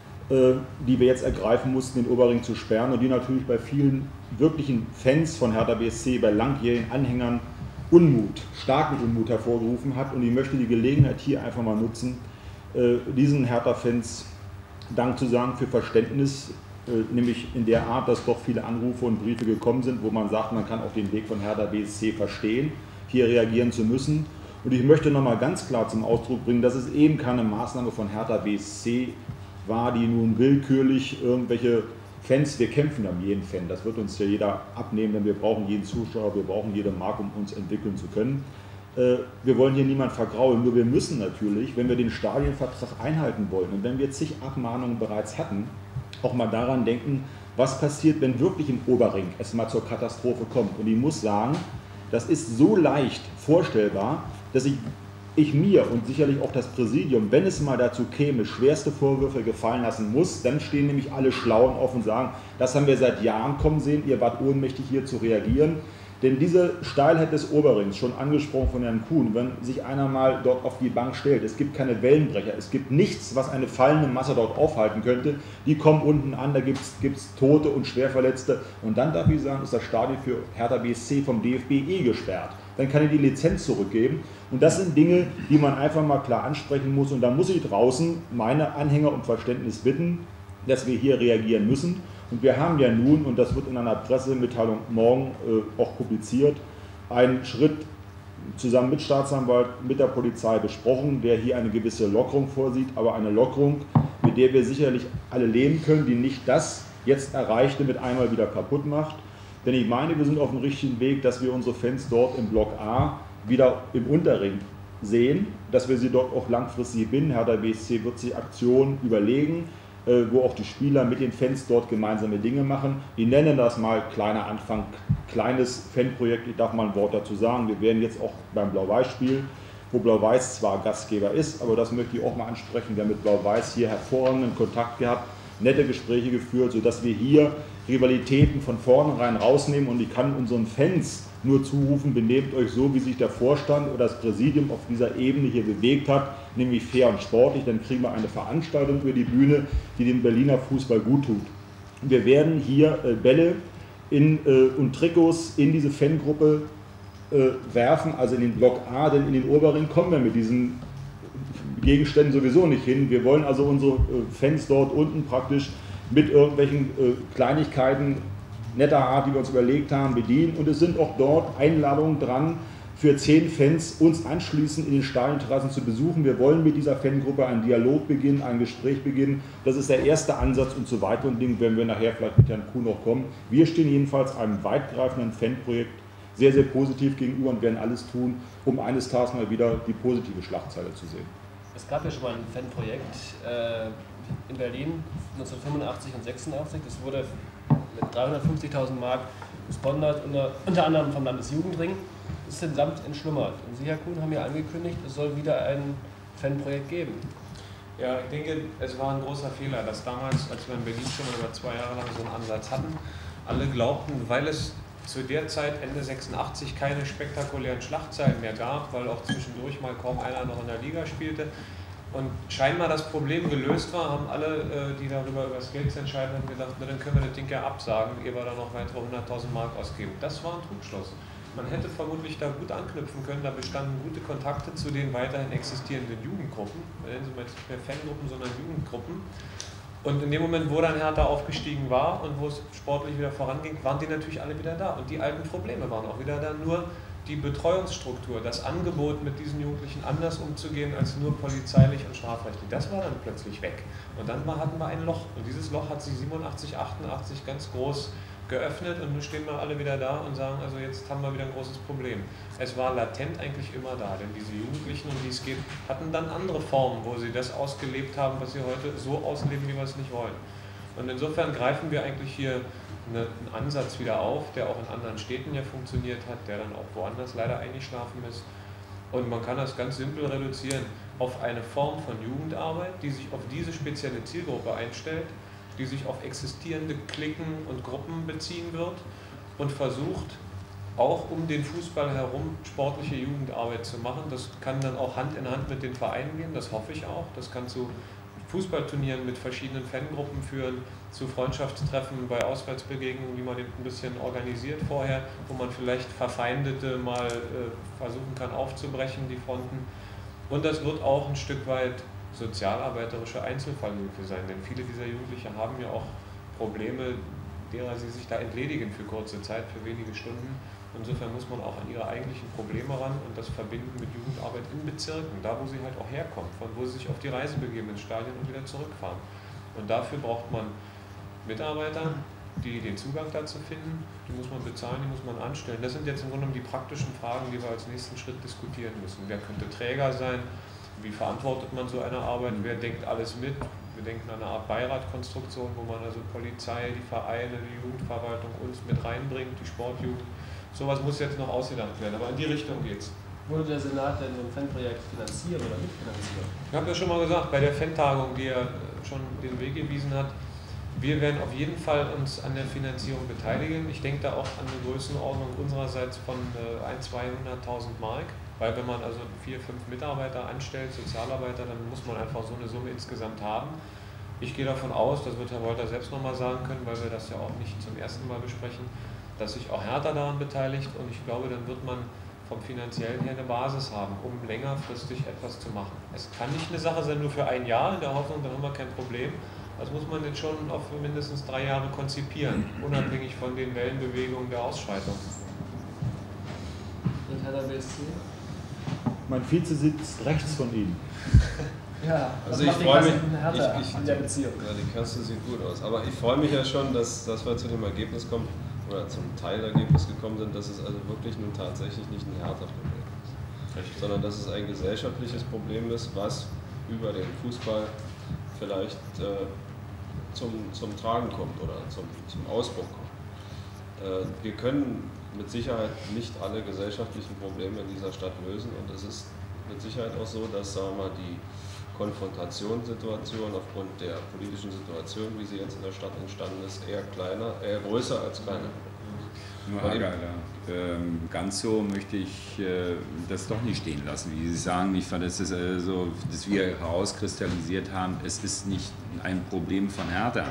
die wir jetzt ergreifen mussten, den Oberring zu sperren und die natürlich bei vielen wirklichen Fans von Hertha BSC, bei langjährigen Anhängern Unmut, starken Unmut hervorgerufen hat. Und ich möchte die Gelegenheit hier einfach mal nutzen, diesen Hertha-Fans Dank zu sagen für Verständnis, nämlich in der Art, dass doch viele Anrufe und Briefe gekommen sind, wo man sagt, man kann auch den Weg von Hertha BSC verstehen, hier reagieren zu müssen. Und ich möchte nochmal ganz klar zum Ausdruck bringen, dass es eben keine Maßnahme von Hertha BSC war, die nun willkürlich irgendwelche Fans, wir kämpfen um jeden Fan, das wird uns ja jeder abnehmen, denn wir brauchen jeden Zuschauer, wir brauchen jede Marke, um uns entwickeln zu können. Wir wollen hier niemand vergraulen, nur wir müssen natürlich, wenn wir den Stadionvertrag einhalten wollen und wenn wir zig Abmahnungen bereits hatten, auch mal daran denken, was passiert, wenn wirklich im Oberring es mal zur Katastrophe kommt. Und ich muss sagen, das ist so leicht vorstellbar, dass ich mir und sicherlich auch das Präsidium, wenn es mal dazu käme, schwerste Vorwürfe gefallen lassen muss, dann stehen nämlich alle Schlauen auf und sagen, das haben wir seit Jahren kommen sehen, ihr wart ohnmächtig hier zu reagieren. Denn diese Steilheit des Oberrings, schon angesprochen von Herrn Kuhn, wenn sich einer mal dort auf die Bank stellt, es gibt keine Wellenbrecher, es gibt nichts, was eine fallende Masse dort aufhalten könnte, die kommen unten an, da gibt es Tote und Schwerverletzte und dann darf ich sagen, ist das Stadion für Hertha BSC vom DFB gesperrt. Dann kann ich die Lizenz zurückgeben und das sind Dinge, die man einfach mal klar ansprechen muss und da muss ich draußen meine Anhänger um Verständnis bitten, dass wir hier reagieren müssen Und wir haben ja nun, und das wird in einer Pressemitteilung morgen auch publiziert, einen Schritt zusammen mit Staatsanwalt, mit der Polizei besprochen, der hier eine gewisse Lockerung vorsieht, aber eine Lockerung, mit der wir sicherlich alle leben können, die nicht das jetzt Erreichte mit einmal wieder kaputt macht. Denn ich meine, wir sind auf dem richtigen Weg, dass wir unsere Fans dort im Block A wieder im Unterring sehen, dass wir sie dort auch langfristig binden. Hertha BSC wird sich Aktionen überlegen, wo auch die Spieler mit den Fans dort gemeinsame Dinge machen. Die nennen das mal kleiner Anfang, kleines Fanprojekt, ich darf mal ein Wort dazu sagen. Wir werden jetzt auch beim Blau-Weiß-Spiel, wo Blau-Weiß zwar Gastgeber ist, aber das möchte ich auch mal ansprechen. Wir haben mit Blau-Weiß hier hervorragenden Kontakt gehabt, nette Gespräche geführt, sodass wir hier Rivalitäten von vornherein rausnehmen, und ich kann unseren Fans nur zurufen, benehmt euch so, wie sich der Vorstand oder das Präsidium auf dieser Ebene hier bewegt hat, nämlich fair und sportlich, dann kriegen wir eine Veranstaltung über die Bühne, die dem Berliner Fußball gut tut. Wir werden hier Bälle und Trikots in diese Fangruppe werfen, also in den Block A, denn in den Oberring kommen wir mit diesen Gegenständen sowieso nicht hin. Wir wollen also unsere Fans dort unten praktisch mit irgendwelchen Kleinigkeiten netter Art, die wir uns überlegt haben, bedienen. Und es sind auch dort Einladungen dran, für 10 Fans uns anschließend in den Stadionterrassen zu besuchen. Wir wollen mit dieser Fangruppe einen Dialog beginnen, ein Gespräch beginnen. Das ist der erste Ansatz, und zu weiteren Dingen werden wir nachher vielleicht mit Herrn Kuhn noch kommen. Wir stehen jedenfalls einem weitgreifenden Fanprojekt sehr, sehr positiv gegenüber und werden alles tun, um eines Tages mal wieder die positive Schlagzeile zu sehen. Es gab ja schon mal ein Fanprojekt in Berlin 1985 und 86. Das wurde mit 350.000 Mark gesponsert, unter anderem vom Landesjugendring. Das ist den Samt entschlummert. Und Sie, Herr Kuhn, haben ja angekündigt, es soll wieder ein Fanprojekt geben. Ja, ich denke, es war ein großer Fehler, dass damals, als wir in Berlin schon mal über 2 Jahre lang so einen Ansatz hatten, alle glaubten, weil es zu der Zeit, Ende 86, keine spektakulären Schlagzeilen mehr gab, weil auch zwischendurch mal kaum einer noch in der Liga spielte und scheinbar das Problem gelöst war, haben alle, die darüber über das Geld zu entscheiden haben, gedacht, na, dann können wir das Ding ja absagen, ehe wir da noch weitere 100.000 Mark ausgeben. Das war ein Trugschluss. Man hätte vermutlich da gut anknüpfen können, da bestanden gute Kontakte zu den weiterhin existierenden Jugendgruppen, nennen Sie mal jetzt nicht mehr Fangruppen, sondern Jugendgruppen. Und in dem Moment, wo dann Hertha aufgestiegen war und wo es sportlich wieder voranging, waren die natürlich alle wieder da. Und die alten Probleme waren auch wieder da. Nur die Betreuungsstruktur, das Angebot, mit diesen Jugendlichen anders umzugehen als nur polizeilich und strafrechtlich, das war dann plötzlich weg. Und dann hatten wir ein Loch. Und dieses Loch hat sich 87, 88 ganz groß geöffnet, und nun stehen wir alle wieder da und sagen, also jetzt haben wir wieder ein großes Problem. Es war latent eigentlich immer da, denn diese Jugendlichen, um die es geht, hatten dann andere Formen, wo sie das ausgelebt haben, was sie heute so ausleben, wie wir es nicht wollen. Und insofern greifen wir eigentlich hier einen Ansatz wieder auf, der auch in anderen Städten ja funktioniert hat, der dann auch woanders leider eingeschlafen ist. Und man kann das ganz simpel reduzieren auf eine Form von Jugendarbeit, die sich auf diese spezielle Zielgruppe einstellt, die sich auf existierende Cliquen und Gruppen beziehen wird und versucht, auch um den Fußball herum sportliche Jugendarbeit zu machen. Das kann dann auch Hand in Hand mit den Vereinen gehen, das hoffe ich auch. Das kann zu Fußballturnieren mit verschiedenen Fangruppen führen, zu Freundschaftstreffen bei Auswärtsbegegnungen, die man ein bisschen organisiert vorher, wo man vielleicht Verfeindete mal versuchen kann aufzubrechen, die Fronten. Und das wird auch ein Stück weit sozialarbeiterische Einzelfallhilfe sein, denn viele dieser Jugendlichen haben ja auch Probleme, derer sie sich da entledigen für kurze Zeit, für wenige Stunden. Insofern muss man auch an ihre eigentlichen Probleme ran und das verbinden mit Jugendarbeit in Bezirken, da wo sie halt auch herkommen, von wo sie sich auf die Reise begeben ins Stadion und wieder zurückfahren. Und dafür braucht man Mitarbeiter, die den Zugang dazu finden, die muss man bezahlen, die muss man anstellen. Das sind jetzt im Grunde genommen die praktischen Fragen, die wir als nächsten Schritt diskutieren müssen. Wer könnte Träger sein? Wie verantwortet man so eine Arbeit? Wer denkt alles mit? Wir denken an eine Art Beiratkonstruktion, wo man also Polizei, die Vereine, die Jugendverwaltung uns mit reinbringt, die Sportjugend. Sowas muss jetzt noch ausgedacht werden, aber in die Richtung geht's. Würde der Senat denn so ein Fanprojekt finanzieren oder mitfinanzieren? Ich habe ja schon mal gesagt, bei der Fan-Tagung, die er schon den Weg gewiesen hat, wir werden auf jeden Fall uns an der Finanzierung beteiligen. Ich denke da auch an eine Größenordnung unsererseits von 100.000-200.000 Mark. Weil wenn man also 4, 5 Mitarbeiter anstellt, Sozialarbeiter, dann muss man einfach so eine Summe insgesamt haben. Ich gehe davon aus, das wird Herr Wolter selbst nochmal sagen können, weil wir das ja auch nicht zum ersten Mal besprechen, dass sich auch Hertha daran beteiligt, und ich glaube, dann wird man vom Finanziellen her eine Basis haben, um längerfristig etwas zu machen. Es kann nicht eine Sache sein, nur für ein Jahr, in der Hoffnung, dann haben wir kein Problem, Das muss man jetzt schon auf mindestens 3 Jahre konzipieren, unabhängig von den Wellenbewegungen der Ausschreitung. Und Hertha BSC? Mein Vize sitzt rechts von Ihnen. Ja, Also ich freue mich, in der Beziehung. Ja, die Kasse sieht gut aus, aber ich freue mich ja schon, dass wir zu dem Ergebnis kommen, oder zum Teilergebnis gekommen sind, dass es also wirklich nun tatsächlich nicht ein Hertha-Problem ist, sondern dass es ein gesellschaftliches Problem ist, was über den Fußball vielleicht zum Tragen kommt oder zum Ausbruch kommt. Wir können mit Sicherheit nicht alle gesellschaftlichen Probleme in dieser Stadt lösen und es ist mit Sicherheit auch so, dass, sagen wir mal, die Konfrontationssituation aufgrund der politischen Situation, wie sie jetzt in der Stadt entstanden ist, eher größer als kleiner. Nur ganz so möchte ich das doch nicht stehen lassen, wie Sie sagen. Ich fand, dass wir herauskristallisiert haben, es ist nicht ein Problem von Hertha.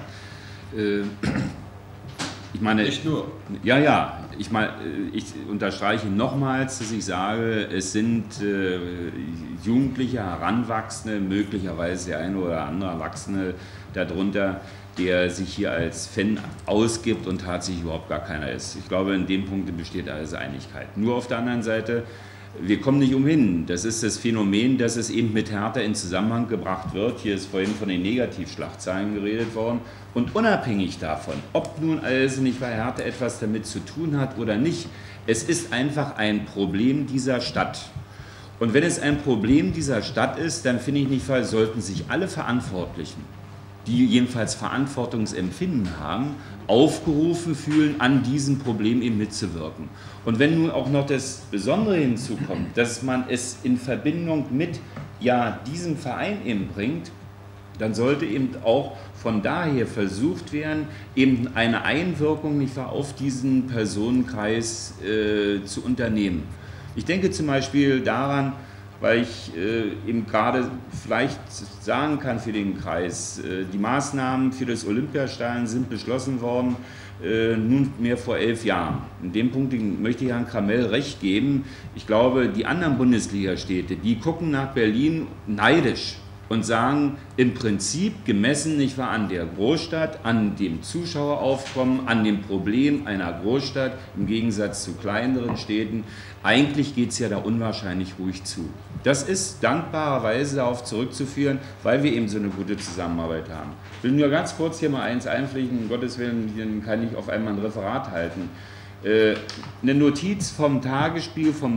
Ich meine, nicht nur. Ja, ich unterstreiche nochmals, dass ich sage, es sind Jugendliche, Heranwachsende, möglicherweise der eine oder andere Erwachsene darunter, der sich hier als Fan ausgibt und tatsächlich überhaupt gar keiner ist. Ich glaube, in dem Punkt besteht also Einigkeit. Nur auf der anderen Seite, wir kommen nicht umhin. Das ist das Phänomen, dass es eben mit Hertha in Zusammenhang gebracht wird. Hier ist vorhin von den Negativschlagzeilen geredet worden. Und unabhängig davon, ob nun also nicht bei Hertha etwas damit zu tun hat oder nicht, es ist einfach ein Problem dieser Stadt. Und wenn es ein Problem dieser Stadt ist, dann finde ich nicht, sollten sich alle Verantwortlichen, die jedenfalls Verantwortungsempfinden haben, aufgerufen fühlen, an diesem Problem eben mitzuwirken. Und wenn nun auch noch das Besondere hinzukommt, dass man es in Verbindung mit diesem Verein eben bringt, dann sollte eben auch von daher versucht werden, eben eine Einwirkung nicht wahr, auf diesen Personenkreis zu unternehmen. Ich denke zum Beispiel daran, weil ich eben gerade vielleicht sagen kann für den Kreis, die Maßnahmen für das Olympiastadion sind beschlossen worden, nunmehr vor 11 Jahren. In dem Punkt möchte ich Herrn Kramell recht geben. Ich glaube, die anderen Bundesligastädte, die gucken nach Berlin neidisch und sagen, im Prinzip gemessen nicht wahr, an der Großstadt, an dem Zuschaueraufkommen, an dem Problem einer Großstadt im Gegensatz zu kleineren Städten, eigentlich geht es ja da unwahrscheinlich ruhig zu. Das ist dankbarerweise darauf zurückzuführen, weil wir eben so eine gute Zusammenarbeit haben. Ich will nur ganz kurz hier mal eins einpflichten, um Gottes Willen, hier kann ich auf einmal ein Referat halten. Eine Notiz vom Tagesspiegel vom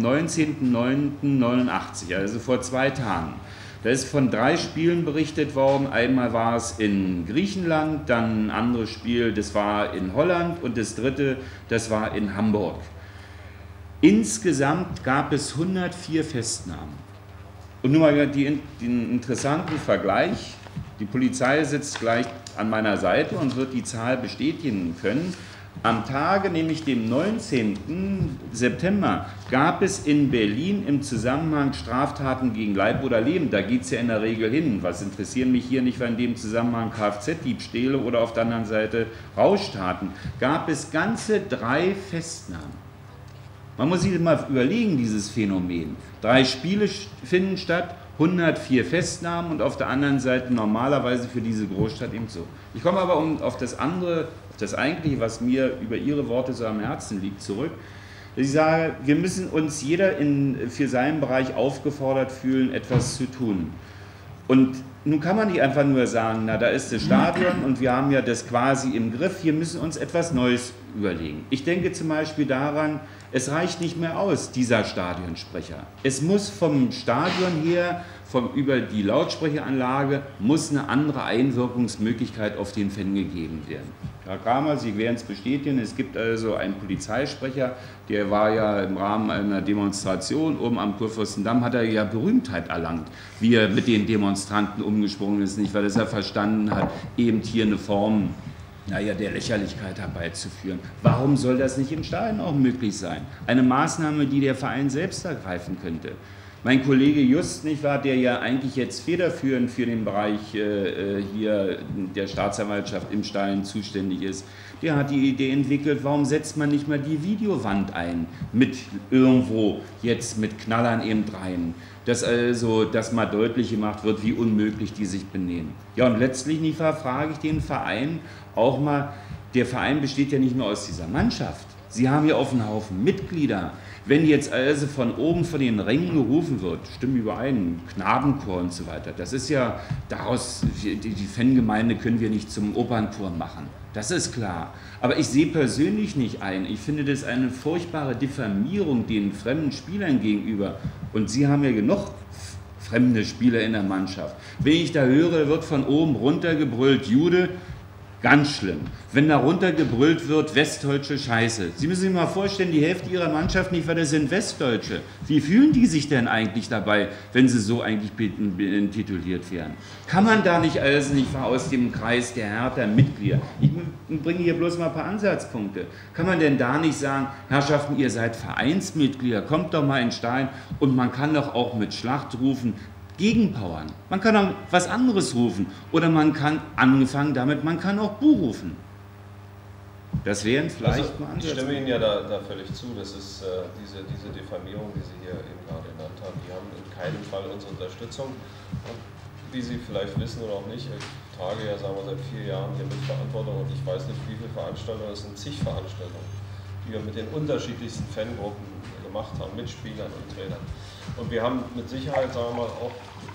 19.09.89, also vor 2 Tagen. Da ist von 3 Spielen berichtet worden. Einmal war es in Griechenland, dann ein anderes Spiel, das war in Holland und das dritte, das war in Hamburg. Insgesamt gab es 104 Festnahmen. Und nur mal den interessanten Vergleich, die Polizei sitzt gleich an meiner Seite und wird die Zahl bestätigen können. Am Tage, nämlich dem 19. September, gab es in Berlin im Zusammenhang Straftaten gegen Leib oder Leben. Da geht es ja in der Regel hin. Was interessieren mich hier nicht, weil in dem Zusammenhang Kfz-Diebstähle oder auf der anderen Seite Rauschtaten. Gab es ganze 3 Festnahmen. Man muss sich mal überlegen, dieses Phänomen. 3 Spiele finden statt, 104 Festnahmen und auf der anderen Seite normalerweise für diese Großstadt eben so. Ich komme aber auf das andere, auf das Eigentliche, was mir über Ihre Worte so am Herzen liegt, zurück. Ich sage, wir müssen uns jeder für seinen Bereich aufgefordert fühlen, etwas zu tun. Und nun kann man nicht einfach nur sagen, na, da ist das Stadion und wir haben ja das quasi im Griff, hier müssen wir uns etwas Neues überlegen. Ich denke zum Beispiel daran, es reicht nicht mehr aus, dieser Stadionsprecher. Es muss vom Stadion her, über die Lautsprecheranlage, muss eine andere Einwirkungsmöglichkeit auf den Fan gegeben werden. Herr Kramer, Sie werden es bestätigen, es gibt also einen Polizeisprecher, der war ja im Rahmen einer Demonstration oben am Kurfürstendamm, hat er ja Berühmtheit erlangt, wie er mit den Demonstranten umgesprungen ist, nicht, weil er verstanden hat, eben hier eine Form der Lächerlichkeit herbeizuführen. Warum soll das nicht im Stadion auch möglich sein? Eine Maßnahme, die der Verein selbst ergreifen könnte. Mein Kollege Just, nicht wahr, der ja eigentlich jetzt federführend für den Bereich hier der Staatsanwaltschaft im Stadion zuständig ist, der hat die Idee entwickelt, warum setzt man nicht mal die Videowand ein, mit irgendwo jetzt mit Knallern eben rein, dass also das mal deutlich gemacht wird, wie unmöglich die sich benehmen. Ja, und letztlich, nicht wahr, frage ich den Verein auch mal, der Verein besteht ja nicht nur aus dieser Mannschaft, Sie haben ja auf einen Haufen Mitglieder. Wenn jetzt also von oben von den Rängen gerufen wird, stimmen überein, Knabenchor und so weiter, das ist ja daraus, die Fangemeinde können wir nicht zum Opernchor machen, das ist klar. Aber ich sehe persönlich nicht ein, ich finde das eine furchtbare Diffamierung den fremden Spielern gegenüber. Und Sie haben ja genug fremde Spieler in der Mannschaft. Wenn ich da höre, wird von oben runter gebrüllt, Jude, ganz schlimm. Wenn da runtergebrüllt wird, westdeutsche Scheiße. Sie müssen sich mal vorstellen, die Hälfte Ihrer Mannschaft nicht, weil das sind Westdeutsche. Wie fühlen die sich denn eigentlich dabei, wenn sie so eigentlich tituliert werden? Kann man da nicht also nicht aus dem Kreis der Hertha-Mitglieder, ich bringe hier bloß mal ein paar Ansatzpunkte, kann man denn da nicht sagen, Herrschaften, ihr seid Vereinsmitglieder, kommt doch mal in Stein und man kann doch auch mit Schlachtrufen gegenpowern. Man kann auch was anderes rufen oder man kann angefangen damit, man kann auch Buh rufen. Das wären vielleicht mal Ich stimme Ihnen ja da völlig zu. Das ist diese Diffamierung, die Sie hier eben gerade genannt haben, die haben in keinem Fall unsere Unterstützung. Und wie Sie vielleicht wissen oder auch nicht, ich trage ja, sagen wir, seit 4 Jahren hier mit Verantwortung und ich weiß nicht, wie viele Veranstaltungen, es sind zig Veranstaltungen, die wir mit den unterschiedlichsten Fangruppen gemacht haben, mit Spielern und Trainern. Und wir haben mit Sicherheit, sagen wir mal, auch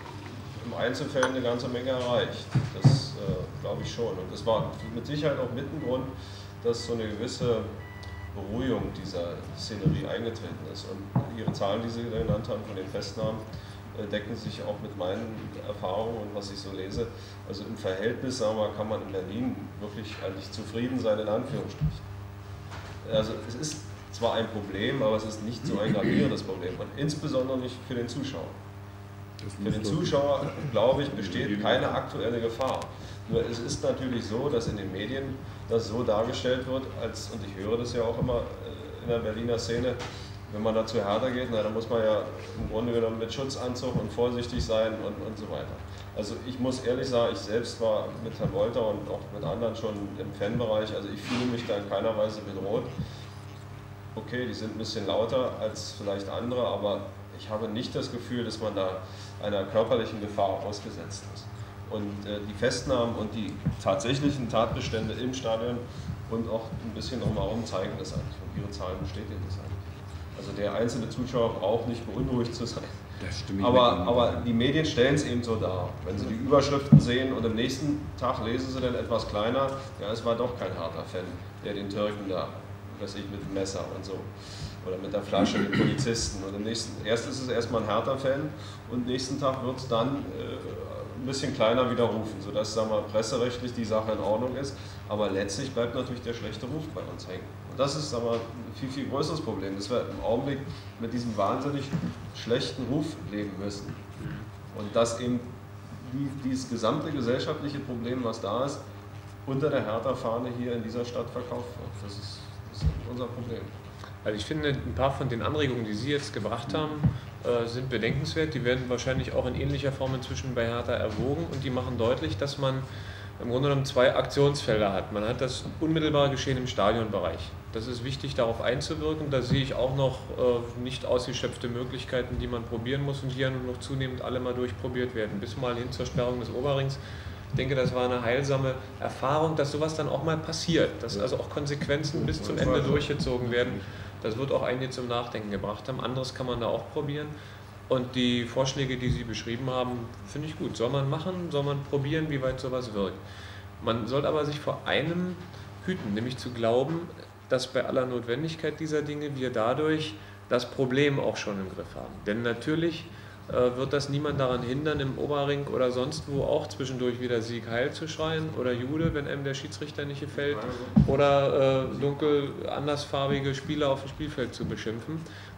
im Einzelfällen eine ganze Menge erreicht. Das glaube ich schon. Und es war mit Sicherheit auch mit ein Grund, dass so eine gewisse Beruhigung dieser Szenerie eingetreten ist. Und Ihre Zahlen, die Sie genannt haben von den Festnahmen, decken sich auch mit meinen Erfahrungen und was ich so lese. Also im Verhältnis, sagen wir mal, kann man in Berlin wirklich eigentlich zufrieden sein, in Anführungsstrichen. Also es ist zwar ein Problem, aber es ist nicht so ein gravierendes Problem und insbesondere nicht für den Zuschauer. Für den Zuschauer, glaube ich, besteht keine aktuelle Gefahr. Nur es ist natürlich so, dass in den Medien das so dargestellt wird, als, und ich höre das ja auch immer in der Berliner Szene, wenn man da zu Hertha geht, na, dann muss man ja im Grunde genommen mit Schutzanzug und vorsichtig sein und so weiter. Also ich muss ehrlich sagen, ich selbst war mit Herrn Wolter und auch mit anderen schon im Fanbereich, also ich fühle mich da in keiner Weise bedroht. Okay, die sind ein bisschen lauter als vielleicht andere, aber ich habe nicht das Gefühl, dass man da einer körperlichen Gefahr ausgesetzt ist. Und die Festnahmen und die tatsächlichen Tatbestände im Stadion und auch ein bisschen drumherum zeigen das eigentlich und Ihre Zahlen bestätigen das eigentlich. Also der einzelne Zuschauer braucht nicht beunruhigt zu sein. Aber die Medien stellen es eben so dar. Wenn Sie die Überschriften sehen und am nächsten Tag lesen Sie dann etwas kleiner, ja, es war doch kein Hertha-Fan, der den Türken da, weiß ich, mit dem Messer und so, oder mit der Flasche, den Polizisten. Und erst ist es erstmal ein Hertha-Fan und nächsten Tag wird es dann ein bisschen kleiner widerrufen, sodass, sagen wir, presserechtlich die Sache in Ordnung ist. Aber letztlich bleibt natürlich der schlechte Ruf bei uns hängen. Und das ist, sagen wir, ein viel, viel größeres Problem, dass wir im Augenblick mit diesem wahnsinnig schlechten Ruf leben müssen. Und dass eben dieses gesamte gesellschaftliche Problem, was da ist, unter der Hertha-Fahne hier in dieser Stadt verkauft wird. Das ist unser Problem. Also ich finde, ein paar von den Anregungen, die Sie jetzt gebracht haben, sind bedenkenswert. Die werden wahrscheinlich auch in ähnlicher Form inzwischen bei Hertha erwogen und die machen deutlich, dass man im Grunde genommen 2 Aktionsfelder hat. Man hat das unmittelbare Geschehen im Stadionbereich. Das ist wichtig, darauf einzuwirken. Da sehe ich auch noch nicht ausgeschöpfte Möglichkeiten, die man probieren muss und die ja nur noch zunehmend alle mal durchprobiert werden, bis mal hin zur Sperrung des Oberrings. Ich denke, das war eine heilsame Erfahrung, dass sowas dann auch mal passiert, dass also auch Konsequenzen bis zum Ende durchgezogen werden. Das wird auch einige zum Nachdenken gebracht haben. Anderes kann man da auch probieren. Und die Vorschläge, die Sie beschrieben haben, finde ich gut. Soll man machen, soll man probieren, wie weit sowas wirkt. Man soll aber sich vor einem hüten, nämlich zu glauben, dass bei aller Notwendigkeit dieser Dinge wir dadurch das Problem auch schon im Griff haben. Denn natürlich wird das niemand daran hindern, im Oberring oder sonst wo auch zwischendurch wieder Sieg Heil zu schreien oder Jude, wenn einem der Schiedsrichter nicht gefällt, oder dunkel andersfarbige Spieler auf dem Spielfeld zu beschimpfen.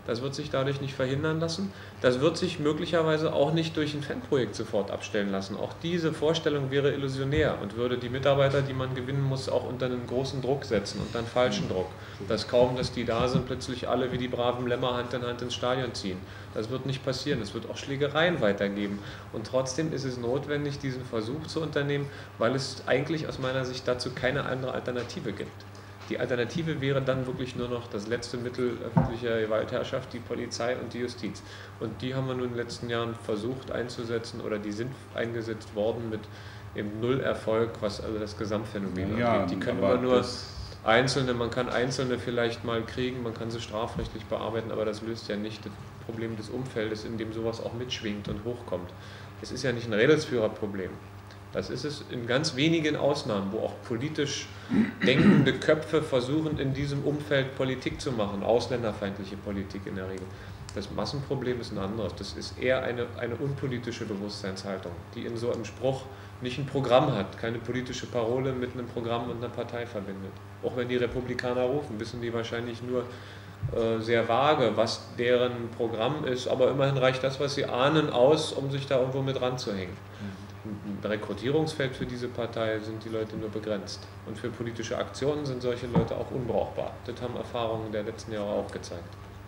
Das wird sich dadurch nicht verhindern lassen. Das wird sich möglicherweise auch nicht durch ein Fanprojekt sofort abstellen lassen. Auch diese Vorstellung wäre illusionär und würde die Mitarbeiter, die man gewinnen muss, auch unter einen großen Druck setzen, unter einen falschen Druck. Dass kaum, dass die da sind, plötzlich alle wie die braven Lämmer Hand in Hand ins Stadion ziehen. Das wird nicht passieren. Es wird auch Schlägereien weitergeben. Und trotzdem ist es notwendig, diesen Versuch zu unternehmen, weil es eigentlich aus meiner Sicht dazu keine andere Alternative gibt. Die Alternative wäre dann wirklich nur noch das letzte Mittel öffentlicher Gewaltherrschaft, die Polizei und die Justiz. Und die haben wir nun in den letzten Jahren versucht einzusetzen oder die sind eingesetzt worden mit eben null Erfolg, was also das Gesamtphänomen angeht. Die können immer nur Einzelne, man kann Einzelne vielleicht mal kriegen, man kann sie strafrechtlich bearbeiten, aber das löst ja nicht das Problem des Umfeldes, in dem sowas auch mitschwingt und hochkommt. Es ist ja nicht ein Rädelsführerproblem. Das ist es in ganz wenigen Ausnahmen, wo auch politisch denkende Köpfe versuchen, in diesem Umfeld Politik zu machen, ausländerfeindliche Politik in der Regel. Das Massenproblem ist ein anderes. Das ist eher eine unpolitische Bewusstseinshaltung, die in so einem Spruch nicht ein Programm hat, keine politische Parole mit einem Programm und einer Partei verbindet. Auch wenn die Republikaner rufen, wissen die wahrscheinlich nur sehr vage, was deren Programm ist, aber immerhin reicht das, was sie ahnen, aus, um sich da irgendwo mit ranzuhängen. Ein Rekrutierungsfeld für diese Partei sind die Leute nur begrenzt. Und für politische Aktionen sind solche Leute auch unbrauchbar. Das haben Erfahrungen der letzten Jahre auch gezeigt.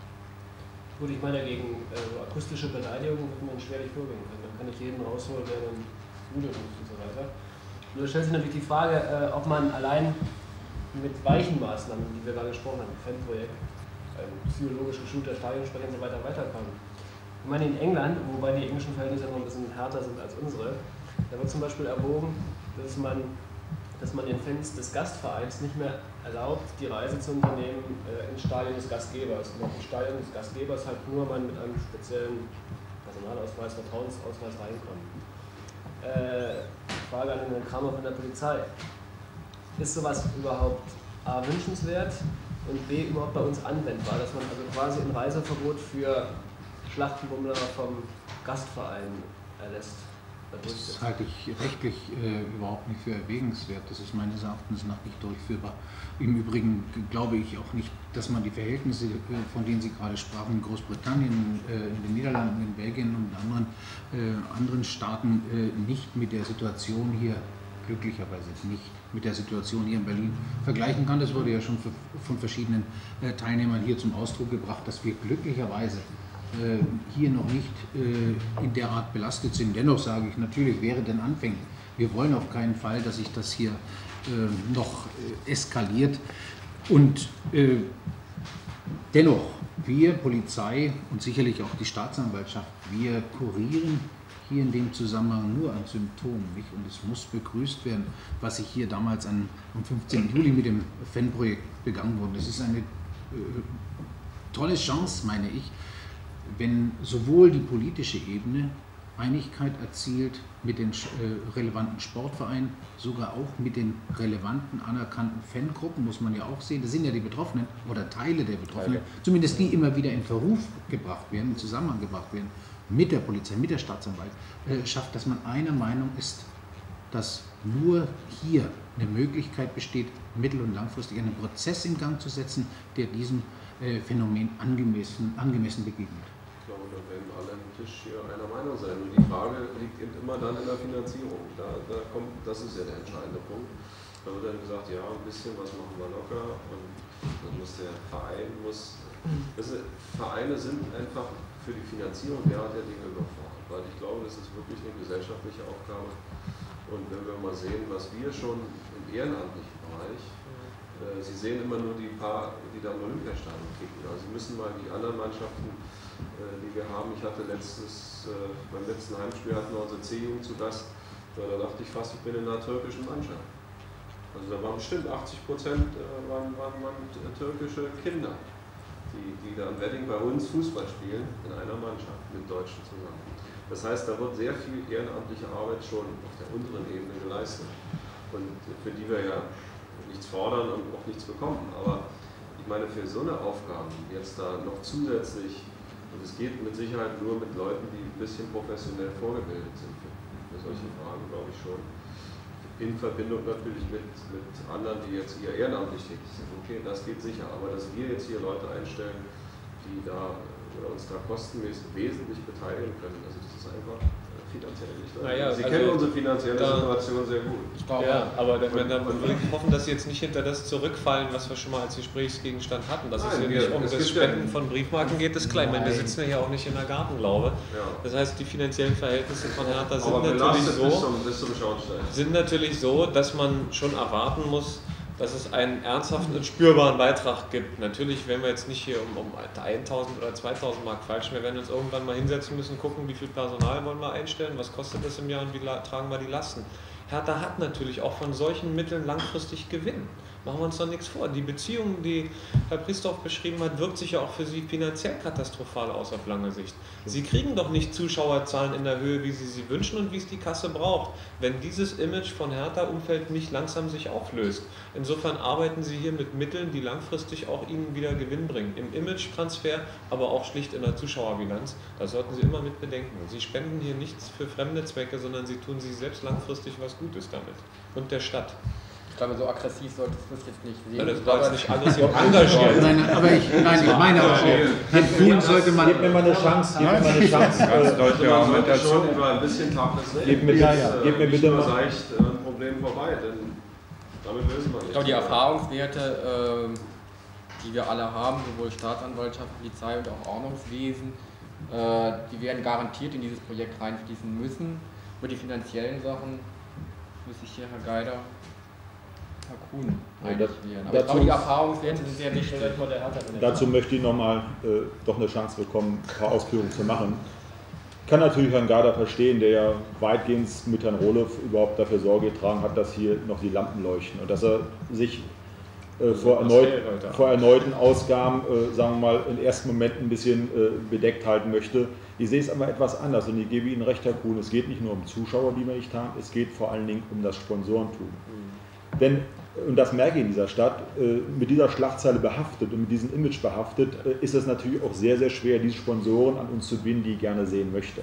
Gut, ich meine, gegen akustische Beleidigungen wird man schwerlich vorgehen können. Dann kann ich jeden rausholen, der dann Bude ruft und so weiter. Nur stellt sich natürlich die Frage, ob man allein mit weichen Maßnahmen, die wir gerade gesprochen haben, Fanprojekt, psychologisch geschulter Stadionsprecher und so weiter, weiterkommen. Ich meine, in England, wobei die englischen Verhältnisse noch ein bisschen härter sind als unsere, da wird zum Beispiel erwogen, dass man den Fans des Gastvereins nicht mehr erlaubt, die Reise zu unternehmen ins Stadion des Gastgebers. Und auch ins Stadion des Gastgebers halt nur man mit einem speziellen Personalausweis, Vertrauensausweis reinkommt. Frage an den Kramer von der Polizei. Ist sowas überhaupt A, wünschenswert und B, überhaupt bei uns anwendbar, dass man also quasi ein Reiseverbot für Schlachtenbummler vom Gastverein erlässt? Das halte ich rechtlich überhaupt nicht für erwägungswert. Das ist meines Erachtens nach nicht durchführbar. Im Übrigen glaube ich auch nicht, dass man die Verhältnisse, von denen Sie gerade sprachen, in Großbritannien, in den Niederlanden, in Belgien und anderen Staaten nicht mit der Situation hier, glücklicherweise nicht mit der Situation hier in Berlin vergleichen kann. Das wurde ja schon von verschiedenen Teilnehmern hier zum Ausdruck gebracht, dass wir glücklicherweise hier noch nicht in der Art belastet sind. Dennoch sage ich, natürlich wäre denn Anfängen. Wir wollen auf keinen Fall, dass sich das hier noch eskaliert. Und dennoch, wir Polizei und sicherlich auch die Staatsanwaltschaft, wir kurieren hier in dem Zusammenhang nur an Symptomen, nicht? Und es muss begrüßt werden, was sich hier damals am 15. Juli mit dem Fanprojekt begangen wurde. Es ist eine tolle Chance, meine ich, wenn sowohl die politische Ebene Einigkeit erzielt mit den relevanten Sportvereinen, sogar auch mit den relevanten anerkannten Fangruppen, muss man ja auch sehen, das sind ja die Betroffenen oder Teile der Betroffenen, zumindest die immer wieder in Verruf gebracht werden, in Zusammenhang gebracht werden mit der Polizei, mit der Staatsanwaltschaft, dass man einer Meinung ist, dass nur hier eine Möglichkeit besteht, mittel- und langfristig einen Prozess in Gang zu setzen, der diesem Phänomen angemessen begegnet. Ich glaube, da werden alle am Tisch hier einer Meinung sein. Und die Frage liegt eben immer dann in der Finanzierung. Das ist ja der entscheidende Punkt. Da wird dann gesagt, ja, ein bisschen was machen wir locker und dann muss der Verein, Vereine sind einfach für die Finanzierung der Dinge überfordert. Weil ich glaube, das ist wirklich eine gesellschaftliche Aufgabe. Und wenn wir mal sehen, was wir schon im ehrenamtlichen Bereich, Sie sehen immer nur die paar, die da im Olympiastadion kicken. Also Sie müssen mal die anderen Mannschaften, die wir haben. Ich hatte beim letzten Heimspiel hatten wir unsere C-Jugend zu Gast. Da dachte ich fast, ich bin in einer türkischen Mannschaft. Also da waren bestimmt 80% waren türkische Kinder, die da im Wedding bei uns Fußball spielen, in einer Mannschaft mit Deutschen zusammen. Das heißt, da wird sehr viel ehrenamtliche Arbeit schon auf der unteren Ebene geleistet. Und für die wir ja nichts fordern und auch nichts bekommen. Aber ich meine, für so eine Aufgabe jetzt da noch zusätzlich, und es geht mit Sicherheit nur mit Leuten, die ein bisschen professionell vorgebildet sind für solche Fragen, glaube ich schon. In Verbindung natürlich mit anderen, die jetzt hier ehrenamtlich tätig sind. Okay, das geht sicher. Aber dass wir jetzt hier Leute einstellen, die da oder uns da kostenmäßig wesentlich beteiligen können. Also das ist einfach finanziell nicht. Naja, Sie also kennen unsere finanzielle Situation sehr gut. Ich glaube, Ja, aber dann würde ich hoffen, dass Sie jetzt nicht hinter das zurückfallen, was wir schon mal als Gesprächsgegenstand hatten. Dass es hier nicht um das Spenden von Briefmarken geht, ist klar. Ich meine, wir sitzen ja hier auch nicht in der Gartenlaube. Ja. Das heißt, die finanziellen Verhältnisse von Hertha sind natürlich so, dass man schon erwarten muss, dass es einen ernsthaften und spürbaren Beitrag gibt. Natürlich werden wir jetzt nicht hier um 1.000 oder 2.000 Mark falsch. Wir werden uns irgendwann mal hinsetzen müssen, gucken, wie viel Personal wollen wir einstellen, was kostet das im Jahr und wie tragen wir die Lasten. Hertha hat natürlich auch von solchen Mitteln langfristig Gewinn. Machen wir uns doch nichts vor. Die Beziehung, die Herr Priestorf beschrieben hat, wirkt sich ja auch für Sie finanziell katastrophal aus auf lange Sicht. Sie kriegen doch nicht Zuschauerzahlen in der Höhe, wie Sie sie wünschen und wie es die Kasse braucht, wenn dieses Image von Hertha-Umfeld nicht langsam sich auflöst. Insofern arbeiten Sie hier mit Mitteln, die langfristig auch Ihnen wieder Gewinn bringen. Im Image-Transfer, aber auch schlicht in der Zuschauerbilanz. Das sollten Sie immer mit bedenken. Sie spenden hier nichts für fremde Zwecke, sondern Sie tun sich selbst langfristig was Gutes damit. Und der Stadt. Ich glaube, so aggressiv solltest du es jetzt nicht sehen. Das war jetzt nicht aggressiv engagiert. Ich meine auch, tun sollte man. Gebt mir mal eine Chance, gebt mir mal eine Chance. Schon über ein bisschen Tacheles reden. Gebt mir bitte mal ein Problem vorbei, denn damit lösen wir nicht. Ich glaube, die Erfahrungswerte, die wir alle haben, sowohl Staatsanwaltschaft, Polizei und auch Ordnungswesen, die werden garantiert in dieses Projekt reinfließen müssen. Über die finanziellen Sachen muss sich hier Herr Geider, Herr Kuhn einspielen. Aber ich glaube, die Erfahrungswerte sind sehr wichtig. Dazu möchte ich nochmal doch eine Chance bekommen, ein paar Ausführungen zu machen. Ich kann natürlich Herrn Geider verstehen, der ja weitgehend mit Herrn Rohloff überhaupt dafür Sorge getragen hat, dass hier noch die Lampen leuchten und dass er sich vor erneuten Ausgaben, sagen wir mal, im ersten Moment ein bisschen bedeckt halten möchte. Ich sehe es aber etwas anders und ich gebe Ihnen recht, Herr Kuhn, es geht nicht nur um Zuschauer, die wir nicht haben, es geht vor allen Dingen um das Sponsorentum. Denn, und das merke ich in dieser Stadt, mit dieser Schlagzeile behaftet und mit diesem Image behaftet, ist es natürlich auch sehr, sehr schwer, diese Sponsoren an uns zu binden, die ich gerne sehen möchte.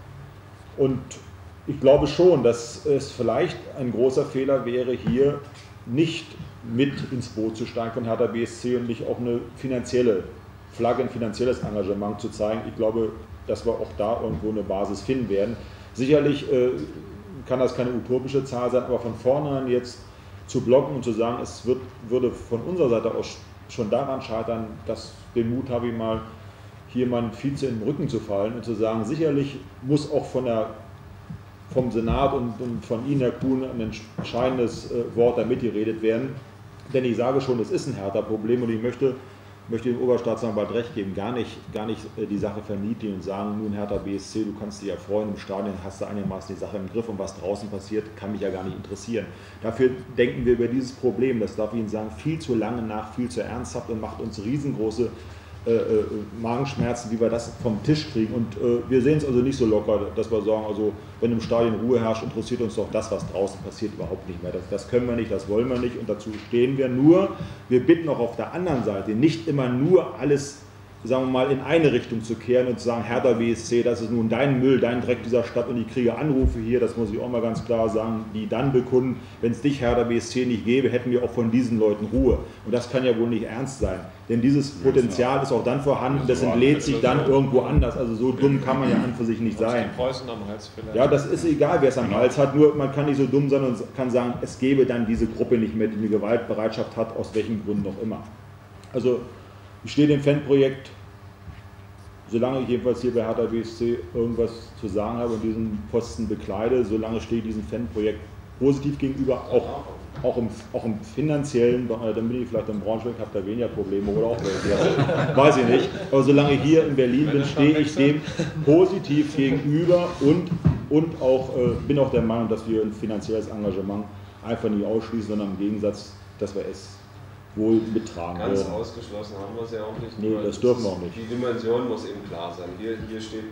Und ich glaube schon, dass es vielleicht ein großer Fehler wäre, hier nicht mit ins Boot zu steigen von Hertha BSC und nicht auch eine finanzielle Flagge, ein finanzielles Engagement zu zeigen. Ich glaube, dass wir auch da irgendwo eine Basis finden werden. Sicherlich kann das keine utopische Zahl sein, aber von vornherein jetzt zu blocken und zu sagen, es würde von unserer Seite aus schon daran scheitern, dass den Mut habe ich mal, hier mal ein Vize in den Rücken zu fallen und zu sagen, sicherlich muss auch vom Senat und von Ihnen, Herr Kuhn, ein entscheidendes Wort da mitgeredet werden. Denn ich sage schon, es ist ein Hertha-Problem und ich möchte dem Oberstaatsanwalt recht geben, gar nicht die Sache verniedlichen und sagen, nun Hertha BSC, du kannst dich ja freuen, im Stadion hast du einigermaßen die Sache im Griff und was draußen passiert, kann mich ja gar nicht interessieren. Dafür denken wir über dieses Problem, das darf ich Ihnen sagen, viel zu lange nach, viel zu ernsthaft und macht uns riesengroße Magenschmerzen, wie wir das vom Tisch kriegen. Und wir sehen es also nicht so locker, dass wir sagen, also wenn im Stadion Ruhe herrscht, interessiert uns doch das, was draußen passiert, überhaupt nicht mehr. Das können wir nicht, das wollen wir nicht und dazu stehen wir. Nur, wir bitten auch auf der anderen Seite, nicht immer nur alles, sagen wir mal, in eine Richtung zu kehren und zu sagen, Hertha BSC, das ist nun dein Müll, dein Dreck dieser Stadt und ich kriege Anrufe hier, das muss ich auch mal ganz klar sagen, die dann bekunden, wenn es dich Hertha BSC nicht gäbe, hätten wir auch von diesen Leuten Ruhe. Und das kann ja wohl nicht ernst sein, denn dieses Potenzial ist auch dann vorhanden, das entlädt sich dann irgendwo anders, also so dumm kann man ja an für sich nicht sein. Ja, das ist egal, wer es am Hals hat, nur man kann nicht so dumm sein und kann sagen, es gäbe dann diese Gruppe nicht mehr, die eine Gewaltbereitschaft hat, aus welchen Gründen auch immer. Also ich stehe dem Fanprojekt, solange ich jedenfalls hier bei Hertha BSC irgendwas zu sagen habe und diesen Posten bekleide, solange stehe ich diesem Fanprojekt positiv gegenüber, auch im finanziellen, dann bin ich vielleicht in Braunschweig, habe da weniger Probleme oder auch welche, weiß ich nicht. Aber solange ich hier in Berlin bin, stehe ich dem positiv gegenüber und auch bin auch der Meinung, dass wir ein finanzielles Engagement einfach nicht ausschließen, sondern im Gegensatz, dass wir es wohl mittragen. Ganz ausgeschlossen haben wir es ja auch nicht. Nee, das dürfen wir auch nicht. Die Dimension muss eben klar sein. Hier steht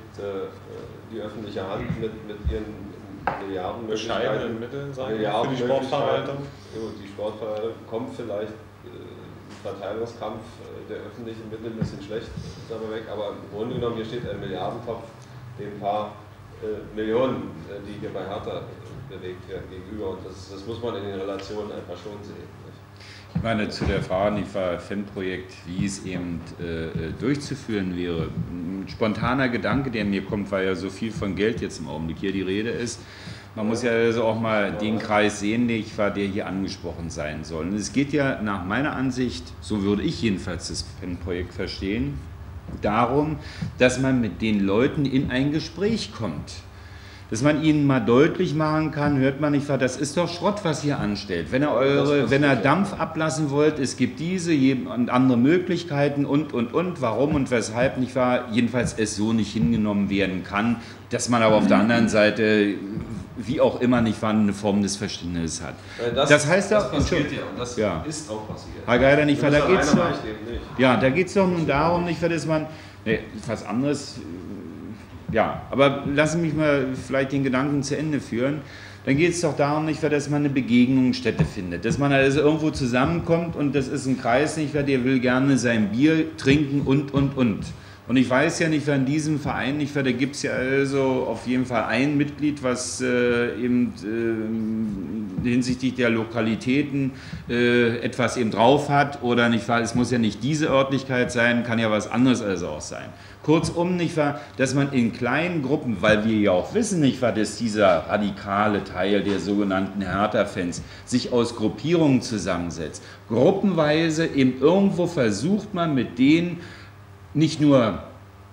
die öffentliche Hand mit ihren Milliardenmöglichkeiten. Mitteln sein für die Sportverwaltung. Die Sportverwaltung kommt vielleicht im Verteilungskampf der öffentlichen Mittel ein bisschen schlecht dabei weg, aber im Grunde genommen hier steht ein Milliardentopf, dem ein paar Millionen, die hier bei Hertha bewegt werden, gegenüber und das muss man in den Relationen einfach schon sehen. Ich meine, zu der Frage, nicht wahr, Fanprojekt, wie es eben durchzuführen wäre. Ein spontaner Gedanke, der mir kommt, weil ja so viel von Geld jetzt im Augenblick hier die Rede ist. Man muss ja also auch mal den Kreis sehen, der hier angesprochen sein soll. Und es geht ja nach meiner Ansicht, so würde ich jedenfalls das Fanprojekt verstehen, darum, dass man mit den Leuten in ein Gespräch kommt. Dass man ihnen mal deutlich machen kann, hört man nicht, das ist doch Schrott, was ihr anstellt. Wenn ihr Dampf ablassen wollt, es gibt diese und andere Möglichkeiten und, warum und weshalb, nicht wahr, jedenfalls es so nicht hingenommen werden kann, dass man aber auf der anderen Seite, wie auch immer, nicht wahr, eine Form des Verständnisses hat. Das heißt das passiert ja, und das ist auch passiert. Herr Geider, nicht wahr, da geht es doch nun darum, nicht wahr, dass man, was anderes. Ja, aber lassen Sie mich mal vielleicht den Gedanken zu Ende führen. Dann geht es doch darum, nicht wahr, dass man eine Begegnungsstätte findet. Dass man also irgendwo zusammenkommt und das ist ein Kreis, nicht wahr, der will gerne sein Bier trinken und. Und ich weiß ja nicht, in diesem Verein, nicht wahr, da gibt es ja also auf jeden Fall ein Mitglied, was eben hinsichtlich der Lokalitäten etwas eben drauf hat oder nicht wahr, es muss ja nicht diese Örtlichkeit sein, kann ja was anderes also auch sein. Kurzum, nicht wahr, dass man in kleinen Gruppen, weil wir ja auch wissen, nicht wahr, dass dieser radikale Teil der sogenannten Hertha-Fans sich aus Gruppierungen zusammensetzt. Gruppenweise eben irgendwo versucht man mit denen nicht nur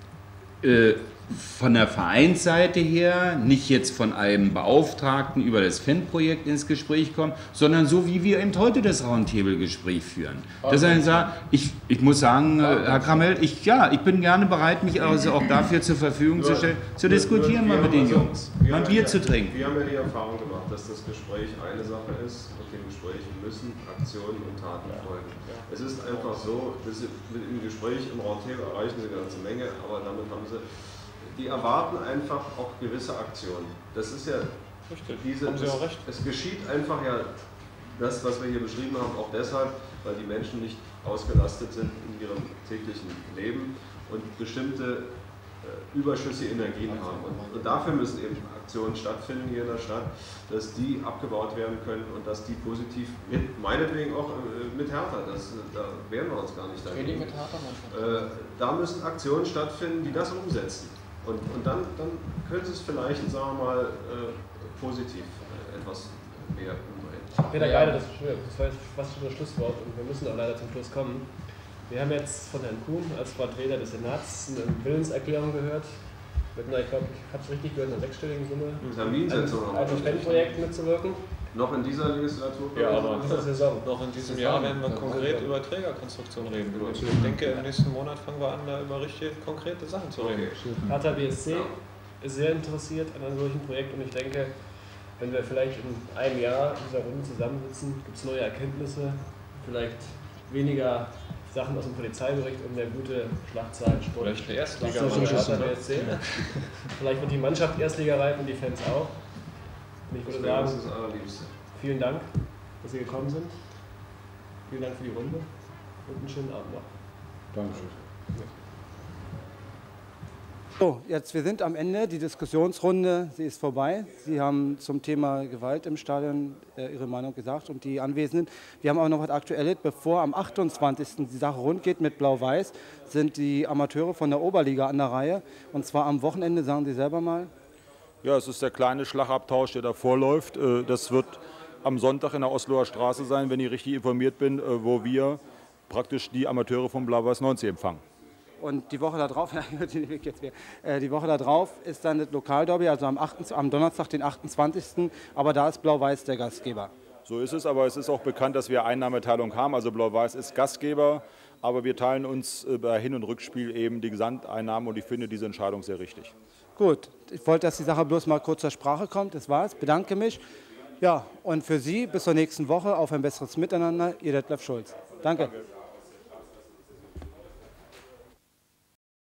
von der Vereinsseite her, nicht jetzt von einem Beauftragten über das Fanprojekt ins Gespräch kommen, sondern so wie wir eben heute das Roundtable-Gespräch führen. Dass er sagt, ich muss sagen, Herr Kramel, ich bin gerne bereit, mich also auch dafür zur Verfügung zu stellen, zu diskutieren mal mit den Jungs, mal ein Bier zu trinken. Wir haben ja die Erfahrung gemacht, dass das Gespräch eine Sache ist und dem Gespräch müssen Aktionen und Taten folgen. Es ist einfach so, dass Sie mit dem Gespräch im Roundtable erreichen Sie eine ganze Menge, aber damit haben Sie, die erwarten einfach auch gewisse Aktionen. Das ist ja es geschieht einfach ja das, was wir hier beschrieben haben, auch deshalb, weil die Menschen nicht ausgelastet sind in ihrem täglichen Leben und bestimmte überschüssige Energien haben. Und dafür müssen eben Aktionen stattfinden hier in der Stadt, dass die abgebaut werden können und dass die positiv, meinetwegen auch mit Hertha, da wehren wir uns gar nicht dagegen. Da müssen Aktionen stattfinden, die das umsetzen. Und dann könnte es vielleicht, sagen wir mal, positiv etwas mehr umbringen. Peter Geider, das war fast schon das Schlusswort und wir müssen auch leider zum Schluss kommen. Wir haben jetzt von Herrn Kuhn als Vertreter des Senats eine Willenserklärung gehört. Mit einer, ich glaube, ich habe es richtig gehört, einer sechsstelligen Summe. Terminsetzung an einem Fanprojekt mitzuwirken. Noch in dieser Legislatur? Ja, aber in dieser Saison. Noch in diesem Jahr werden wir konkret über Trägerkonstruktion reden. Ich denke, im nächsten Monat fangen wir an, da über richtig konkrete Sachen zu reden. Hertha BSC ist sehr interessiert an einem solchen Projekt und ich denke, wenn wir vielleicht in einem Jahr in dieser Runde zusammensitzen, gibt es neue Erkenntnisse, vielleicht weniger Sachen aus dem Polizeibericht und mehr gute Schlagzeilen. Vielleicht eine Erstliga. Vielleicht wird die Mannschaft Erstliga reif und die Fans auch. Und ich würde sagen, vielen Dank, dass Sie gekommen sind. Vielen Dank für die Runde und einen schönen Abend noch. Dankeschön. So, jetzt, wir sind am Ende, die Diskussionsrunde, sie ist vorbei. Sie haben zum Thema Gewalt im Stadion Ihre Meinung gesagt und die Anwesenden. Wir haben auch noch was Aktuelles, bevor am 28. die Sache rund geht mit Blau-Weiß, sind die Amateure von der Oberliga an der Reihe. Und zwar am Wochenende, sagen Sie selber mal. Ja, es ist der kleine Schlagabtausch, der davor läuft. Das wird am Sonntag in der Osloer Straße sein, wenn ich richtig informiert bin, wo wir praktisch die Amateure von Blau-Weiß 90 empfangen. Und die Woche darauf, die Woche darauf ist dann das Lokalderby, also am Donnerstag, den 28. Aber da ist Blau-Weiß der Gastgeber. So ist es, aber es ist auch bekannt, dass wir Einnahmeteilung haben. Also Blau-Weiß ist Gastgeber, aber wir teilen uns bei Hin- und Rückspiel eben die Gesamteinnahmen und ich finde diese Entscheidung sehr richtig. Gut, ich wollte, dass die Sache bloß mal kurz zur Sprache kommt. Das war's, bedanke mich. Ja, und für Sie bis zur nächsten Woche auf ein besseres Miteinander, Ihr Detlef Schulz. Danke.